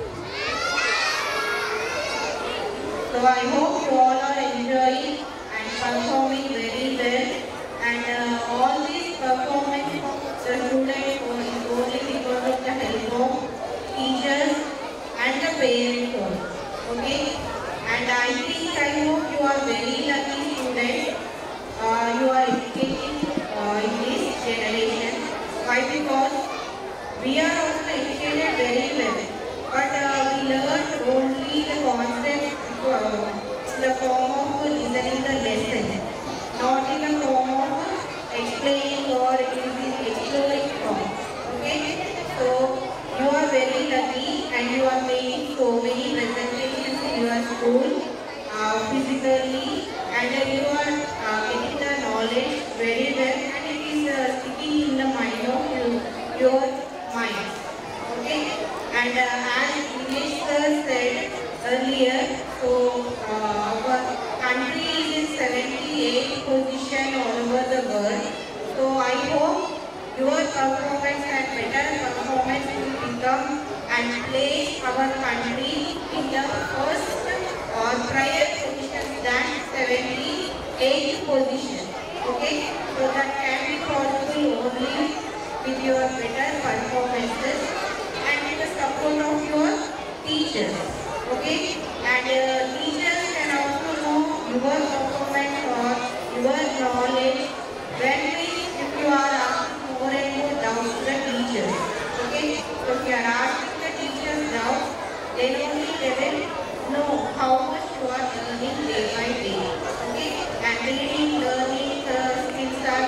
So I hope you all are enjoying and performing very well. And all this performance the students is only because of the help of teachers and the parents also. Okay? And I hope you are very lucky students. You are educating in this generation. Why? Because we are also educated very well. But we learn only the concept in the form of listening the lesson. Not in the form of explaining or exploring form. Okay? So you are very lucky and you are making so many presentations in your school physically, and you are getting the knowledge very well, and it is sticking in the mind of your mind. Okay? And as English sir said earlier, so our country is in 78th position all over the world. So I hope your performance and better performance will become and place our country in the first or prior position than 78th position. Okay? So that can be possible only with your better performances and with the support of your teachers. Okay? And teachers can also know your performance or your knowledge when if you are asking more and more doubts to the teachers. Okay? So if you are asking the teachers doubts, then only they will know how much you are learning day by day. Okay? And reading, learning skills are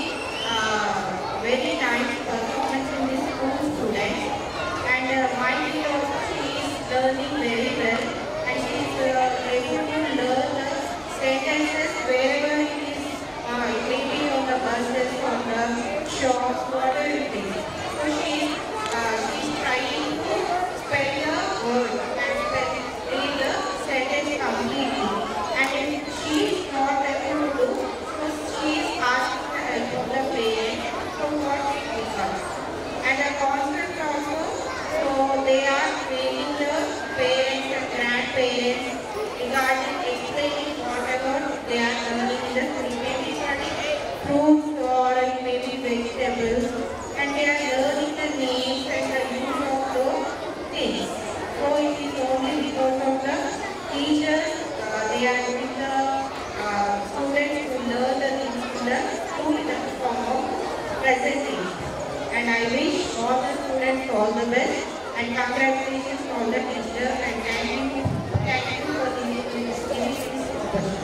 very nice performance in this school students. And my kid also is learning very well, and she is able to learn the sentences wherever it is, maybe on the buses, on the shops, whatever it is. So she is trying to spell the word and read the sentence completely. And if she is not able to do, so she is asking the help of the parents. So what it becomes. And the concept also, so they are training the parents and grandparents regarding explaining whatever they are learning in the school. Maybe fruits or maybe vegetables, and they are learning the names and the use of those things. So it is only because of the teachers, they are giving the students to learn the things in the school in the form of presentation. And I wish all the students all the best, and congratulations to all the teachers, and thank you for giving this opportunity.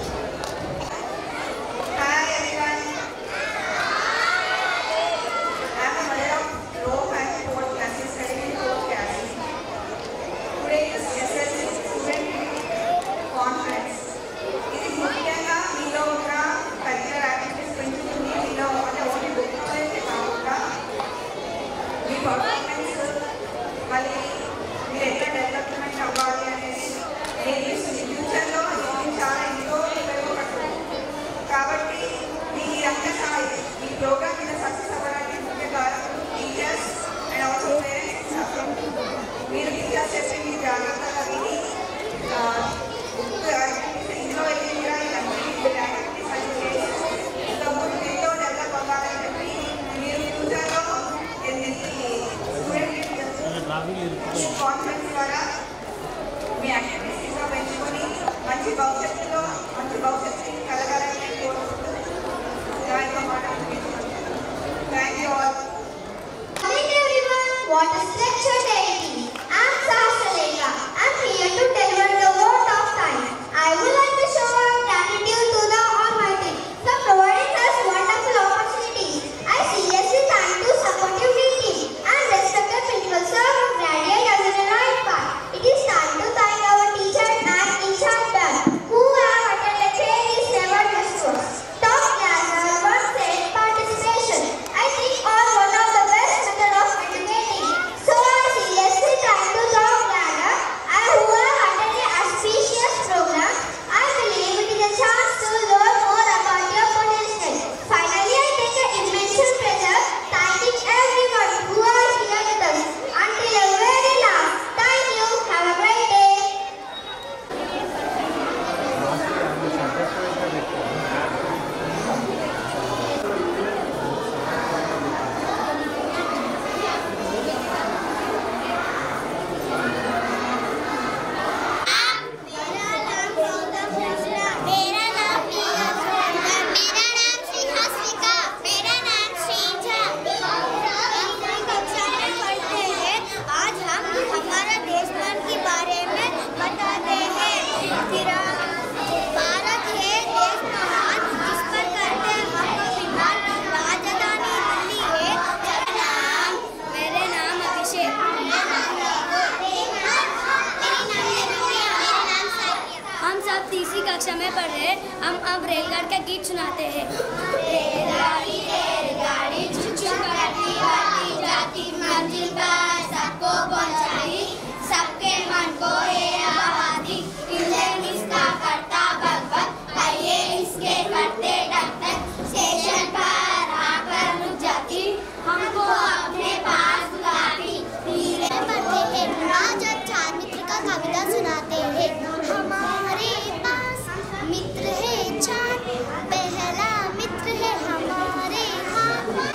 Hi everyone. I am a mother of row and 4 classes, studying in 4 classes. Today is SLC student conference. It is ముఖ్యంగా మీలో ఉన్న cultural activities పెంచుతుంది, మీలో అంటే only book కాకుండా మీ performance మళ్ళీ మీరు ఎట్లా డెవలప్మెంట్ అవ్వాలి అనేది నేర్పిస్తుంది. ఫ్యూచర్లో ఇది చాలా ఎంతో ఉపయోగపడుతుంది. కాబట్టి మీ అంతా ఈ ప్రోగ్రామ్ మీద సక్సెస్ అవ్వడానికి ముఖ్య కారణం టీచర్స్ అండ్ ఆల్సో పేరెంట్స్. మీరు టీచర్స్ చెప్పి మీరు జాగ్రత్తగా విని బుక్ యాక్టివిటీస్ ఇంట్లో వెళ్ళి కూడా ఇవన్నీ యాక్టివిటీస్ అని చేసి ఇంకా ముందు ఎంతో డెవలప్ అవ్వాలని చెప్పి మీరు ఫ్యూచర్లో స్టూడెంట్ కాన్ఫరెన్స్ ద్వారా మీ యాక్టివిటీస్ ఇంకా పెంచుకొని మంచి భవిష్యత్తులో మంచి భవిష్యత్తు కలగాలని నేను కోరుకుంటూ నా యొక్క మాట ముగిస్తున్నాను. Thank you all. Morning everyone, what a structured day it is. I'm Sahasralekha. I'm here to deliver पढ़ रहे हैं, हम अब रेलगाड़ी का गीत सुनाते हैं। रेलगाड़ी रेलगाड़ी छुक छुक करती बढ़ती जाती मंजिल पर सबको पहुंचाई, सबके मन को ये आबादी इंजन इसका करता बग बग, पहिए इसके करते टक टक, स्टेशन पर आकर रुक जाती, हमको अपने पास बुलाती। धीरे पढ़ते हैं, राज और चार मित्र का कविता सुनाते हैं। हमारे पास मित्र है चार, पहला मित्र है हमारे हाथ।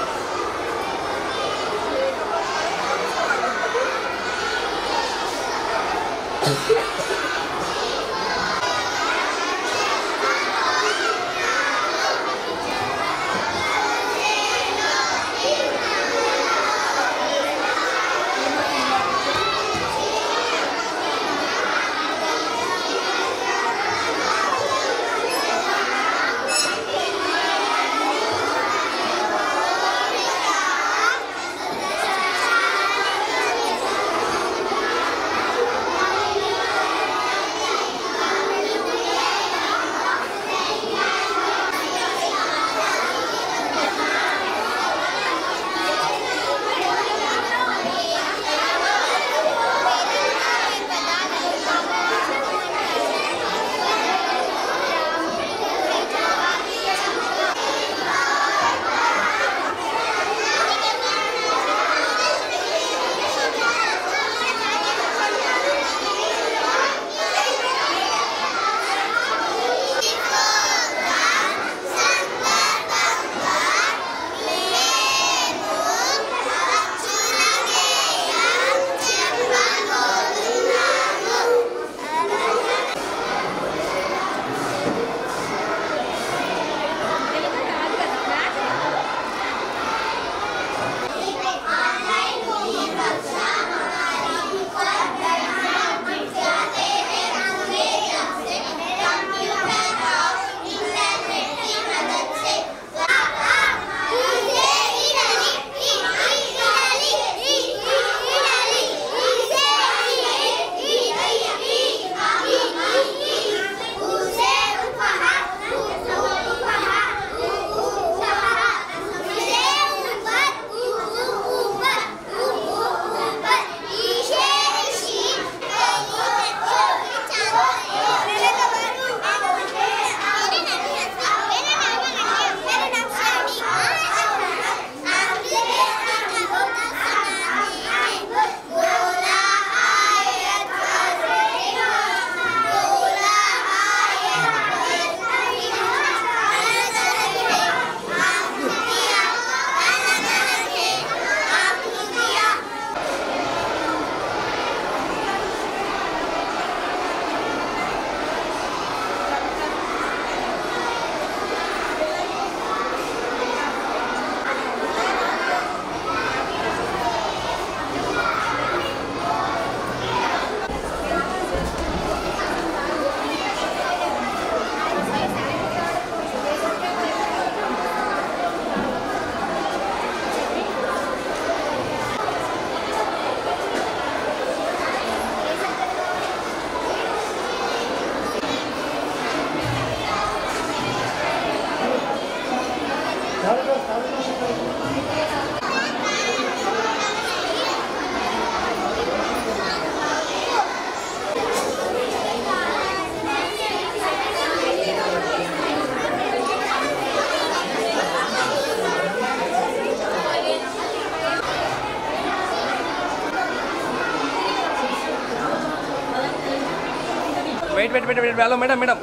Wait, hello, madam.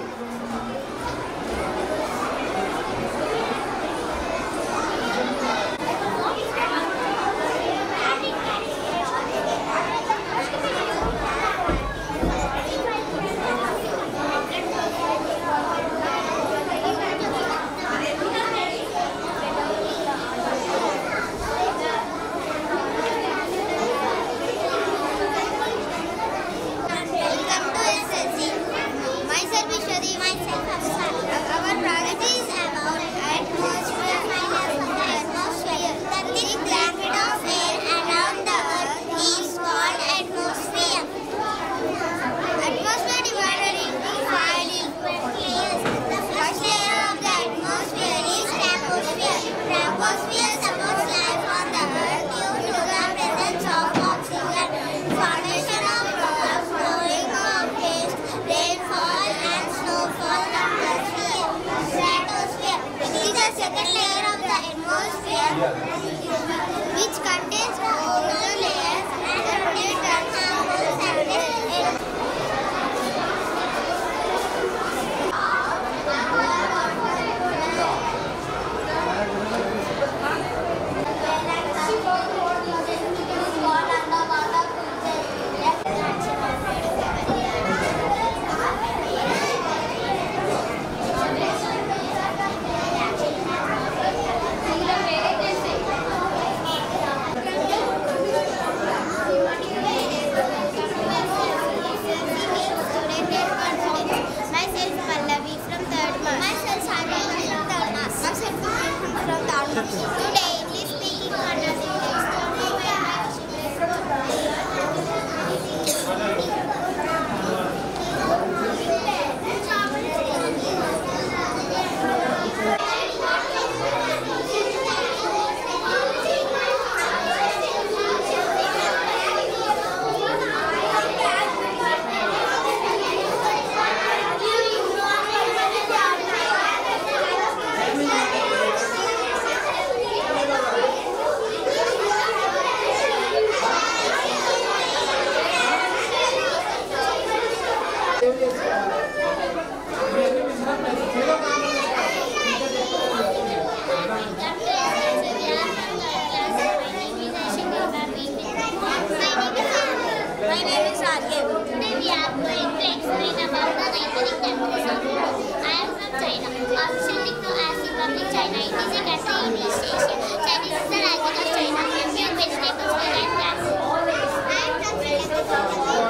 Myself is Shadi. My name is Arya. Today we are going to explain about the neighboring countries of India. I am from China. Officially known as Republic China, it is a country in East Asia. Chinese is the language of China. Pure vegetables and gas. I am from Sri Lanka.